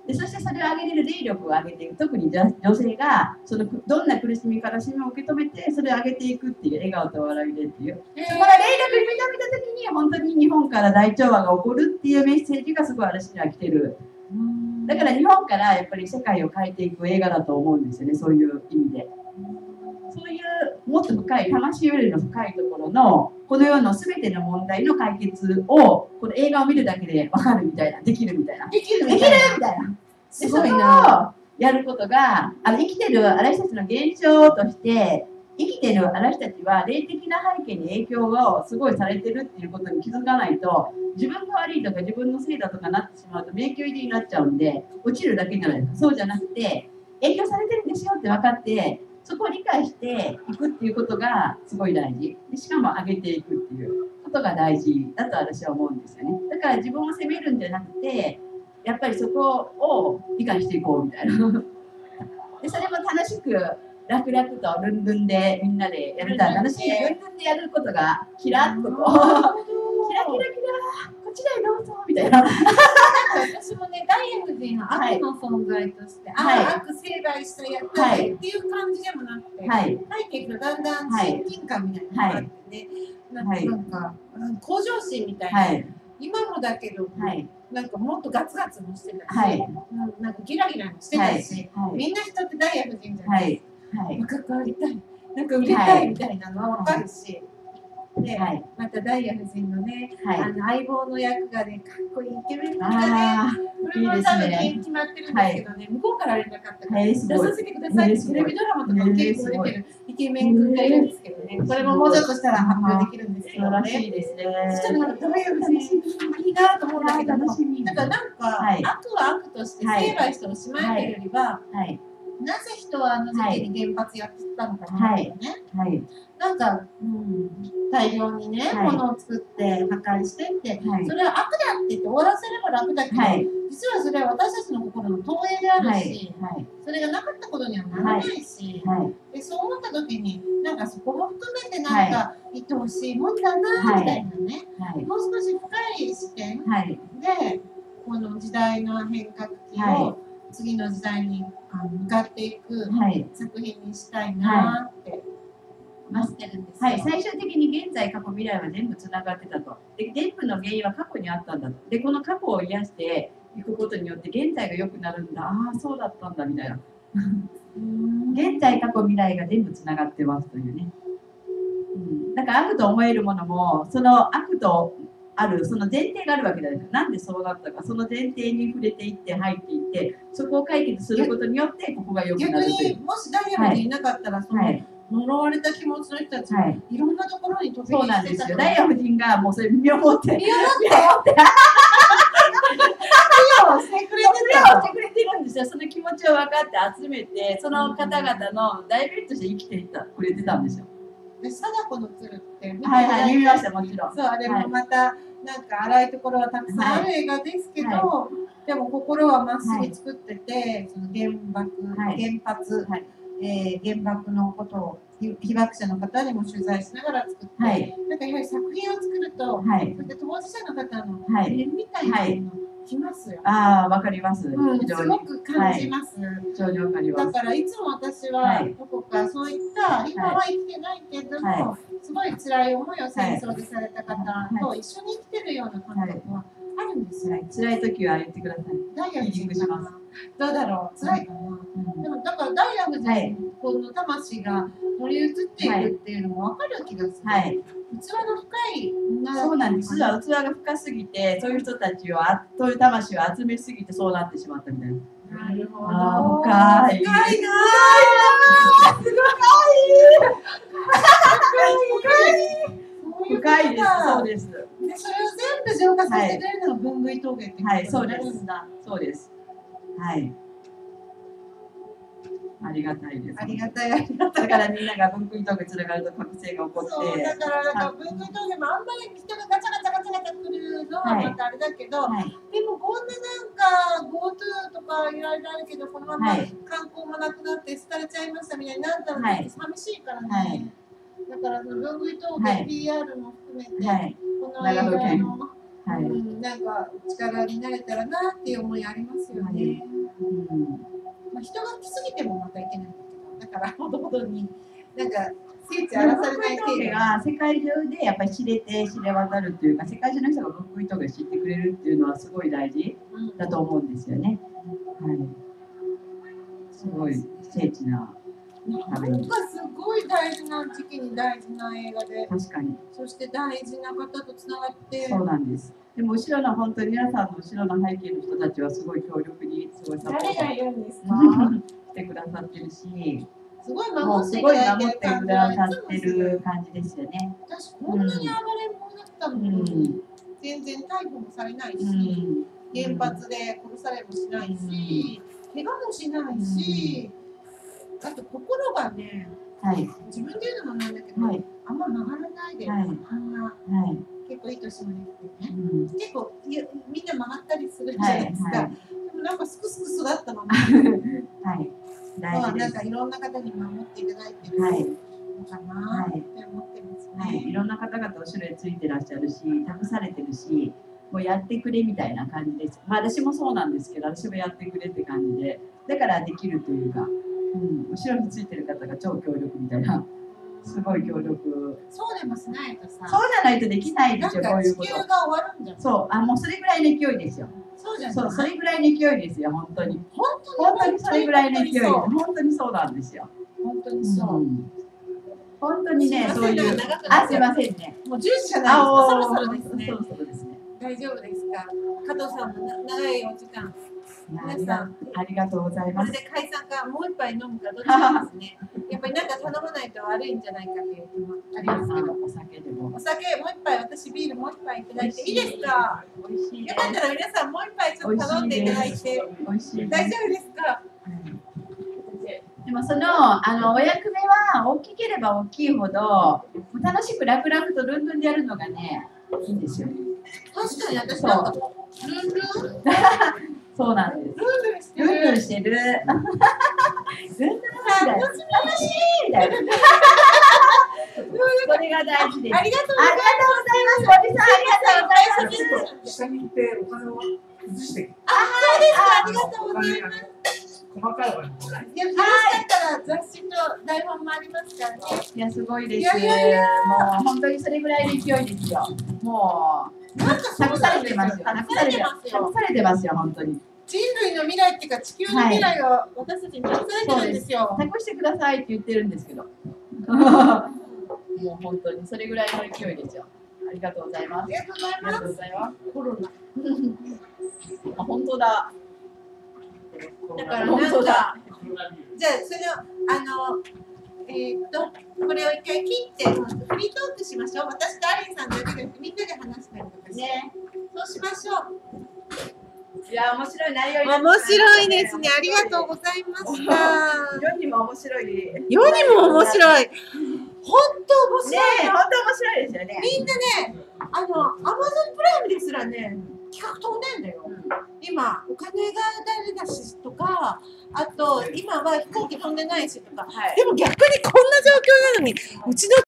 でそしてそれを上げれる霊力を上げていく、特に女性がそのどんな苦しみ悲しみを受け止めてそれを上げていくっていう、笑顔と笑いでっていう、そこが霊力に認めた時に本当に日本から大調和が起こるっていうメッセージがすごい私には来てる。だから日本からやっぱり世界を変えていく映画だと思うんですよね、そういう意味で。そういうもっと深い魂よりの深いところのこの世の全ての問題の解決をこの映画を見るだけで分かるみたいな、できるみたいな、 できるできるみたいな。でそれをやることがあの生きてる私たちの現象として生きてる私たちは霊的な背景に影響をすごいされてるっていうことに気づかないと、自分が悪いとか自分のせいだとかなってしまうと迷宮入りになっちゃうんで落ちるだけじゃないですか。そうじゃなくて影響されてるんですよって分かってそこを理解していくっていうことがすごい大事で、しかも上げていくっていうことが大事だと私は思うんですよね。だから自分を責めるんじゃなくてやっぱりそこを理解していこうみたいなでそれも楽しく楽々とルンルンでみんなでやるたら楽しい、ルンルンでやることがキラッとこうキラキラキラこっちでどうぞみたいな私もね、ダイヤ夫人の悪の存在として、 はいあ悪成敗したやったりっていう感じでもなくて、 はい背景がだんだん親近感みたいなのがあってね、なんか、 はいなんかうん向上心みたいな、 はい、 今もだけど、 はい、 なんかもっとガツガツもしてたし、 はい、 うんなんかギラギラもしてたし、 はい、 みんな人ってダイヤ夫人じゃはないい、はい、 関わりたい、なんか売れたいみたいなのはわかるし、で、 はい、 またダイヤ夫人のね、 はい、 あの相棒の役がね、かっこいいイケメンのがね、 あこれも多分決まってるんですけどね、向こうから連絡あったから、 えー出すごいさせてくださいってえーすごいテレビドラマとかも結構出てるイケメン君がいるんですけどね、これももうちょっとしたら発表できるんですけど素晴らしね。 いですね。 そしたらなんかダイヤ夫人いいなと思うんだけども、 楽しみだからなんか、 はい悪は悪として成敗しておしまいというよりは、 はい、 なぜ人はあの時期に原発やってたのかなってね、 はい、 なんか、うん、大量にね、 はい物を作って破壊してって、 はいそれは悪だって言って終わらせれば楽だけど、 はい、 実はそれは私たちの心の投影であるはい、 し、 はい、 それがなかったことにはならないし、 はい、 でそう思った時になんかそこも含めてなんか愛おしいもんだなみたいなね、 はい、 もう少し深い視点はい、 でこの時代の変革期を次の時代にあの向かっていくはい作品にしたいなって思ってるんですよ。 はい、最終的に現在、過去、未来は全部つながってたと。で、全部の原因は過去にあったんだと。で、この過去を癒していくことによって現在が良くなるんだ。ああ、そうだったんだみたいな。現在、過去、未来が全部つながってますというね。うん、だから悪と思えるものも、その悪とある、その前提があるわけじゃないですか。なんでそうなったか、その前提に触れていって、入っていって、そこを解決することによって、ここが良くな逆るという。 にもしダイヤモンドいなかったら、その、 はい呪われた気持ちの人たちはい、 いろんなところに飛びそう火してたなんですよ。ダイヤ夫人がもうそれ身をもって、 身をもっててをしてくれてたそれをしてくれてるんですよ。その気持ちを分かって集めて、その方々の代弁として生きていったくれてたんですよ。 で貞子の鶴って見てはいはい、見ました、もちろん。 そうあれもまた、なんか荒いところはたくさんある映画ですけど、 はでも心はまっすぐ作ってて、その原爆、 はい原発、 はいえー原爆のことを被被爆者の方にも取材しながら作って、 はいなんかやはり作品を作ると、 はいそれで当事者の方のはい目みたいなのきますよ。 ああ、わかります。 うん、 非常にすご。く感じます。 非常にわかります。 だからいつも私ははいどこかそういった今は生きてないけども、 はすごい辛い思いを戦争でされた方とは一緒に生きてるような感覚はあるんですよ。 はい、辛い時は言ってください。 ダイヤ夫人かヒーリングしまな。どうだろう辛いかな。 うんでもだからダイヤ夫人、 はいこの魂が乗り移っていくっていうのも分かる気がする。 はい、 器の深い女そうなんです。実は器が深すぎて、そういう人たちをあ、そういう魂を集めすぎてそうなってしまったみたいな。 なるほど。 あー深い深いなすごいー。 深いです。そうでです。 でそれを全部浄化させてくれるのが分類峠ってはい、 ことになそうでするんだ。。 そうです。はい。ありがたいです。 ありがたいありがたい。 だからみんなが分類峠つながると覚醒が起こそうって。 だからなんか分類峠もあんまり人がガチャガチャガチャガチャ来るのはまたあれだけど、 はい。 でもこんななんか GoTo とかいろいろあるけどこのままはい観光もなくなって廃れちゃいましたみたいになったらはいちょっと寂しいからね。 はいだからその分類は峠いピーアール も含めて、 はい。 この映画のはい。 うん、なんか力になれたらなっていう思いありますよね。 はいうんまあ、人が来すぎてもまたいけないんだけど、だからほどほどに、なんか聖地でも荒らされない仏峠が世界中でやっぱり知れて知れ渡るっていうか、世界中の人が仏峠を知ってくれるっていうのはすごい大事うんだと思うんですよね。はい。すごい聖地ななんかすごい大事な時期に大事な映画で、 確かにそして大事な方とつながって、 そうなんです。でも後ろの本当に皆さんの後ろの背景の人たちはすごい強力にすごいサポート誰がいるんですかしてくださってるし、 すごいもう守っていすごいただいてる守ってく感じがいださってつもする。 る感じですよね。 私こんなに暴れん坊だったのうに、 ん。 全然逮捕もされないし、 うん。 原発で殺されもしないし、怪我もしないし、あと心がね、 はい。 自分で言うのもなんだけど、 はい。 あんま曲がらないで、 はいあんなはい。 結構いい年もできてね、 うん。 結構いやみんな曲がったりするじゃは。 ないいですか。 はい。 でもなんかすくすく育ったまま、 はい。大まあ事です。 なんかいろんな方に守っていただいてるはい。 のかなって思ってますね。 はい。いろんな方々後ろについてらっしゃるし、託されてるし、もうやってくれみたいな感じです。まあ私もそうなんですけど、私もやってくれって感じで、だからできるというか、うん、後ろについてる方が超強力みたいな、すごい強力。 そうでもしないとさ、 そうじゃないとできないですよ、こなんかういうこと。 地球が終わるんじゃん。 そう、あ、もうそれぐらいの勢いですよ。 そうじゃない。 そう、それぐらいの勢いですよ、本当に。 本本当にそれぐらいの勢い、 そう本当にそうなんですよ。 本当にそう。 ん本当にね、 すいそういうません長くなっちゃう。 あ、すいませんね。 もうじゅうじじゃないですか。そろそろですねそ。ろそろですね。 大丈夫ですか。加藤さんもな長いお時間。 ありがありがとうございます。 これで解散かもう一杯飲むかどっちかですね。やっぱりなんか頼まないと悪いんじゃないかという気もありますけど。 お酒でも。 お酒もう一杯、私ビールもう一杯いただいていいですか。 美味しい。 よかったら皆さんもう一杯ちょっと頼んでいただいて美味しい。 大丈夫ですか。 でもそのあのお役目は大きければ大きいほど楽しく楽々とルンルンでやるのがねいいんですよ。 確かに私なんかルンルンそうなんです。 ルンルンしてルンルンる。 してる。ルンルンみたいな。楽しいみたいな。それが大事です。 ありがとうありがとうございます。森さんありがとうございます。 下に行ってお金を崩してあ、そうですか。ありがとうございます。 細かいお金もない。 いや、よろしかったら雑誌と台本もありますからね。 いやすごいです。 いやいやいやもう本当にそれぐらいの勢いですよ。もうなんかそう託さなんですよ。 れてますよ。託されてますよ。託されてますよ本当に。 人類の未来っていうか地球の未来を私たちに託されてるんですよ。 託してくださいって言ってるんですけど。もう本当にそれぐらいの勢いですよ。ありがとうございます。 ありがとうございありがとうます。 ございます。 コロナ。 あ本当だ。 だから本当だ。 じゃあそれをあのえー、っとこれを一回切ってフリートークしましょう。私とアリンさんだけじゃなくてみんなで話したりとかして。 ね。 そうしましょう。 いや面白い内容になって面ます白いですね。ありがとうございました。 世にも面白い。 世にも面白い。本当面ね白い。 え、本当面白いですよね。 みんなね、あの、アマゾンプライムですらね、企画飛んでんだよ。今、お金が誰だしとか、あと、今は飛行機飛んでないしとか、 はい。 でも逆にこんな状況なのに、うちの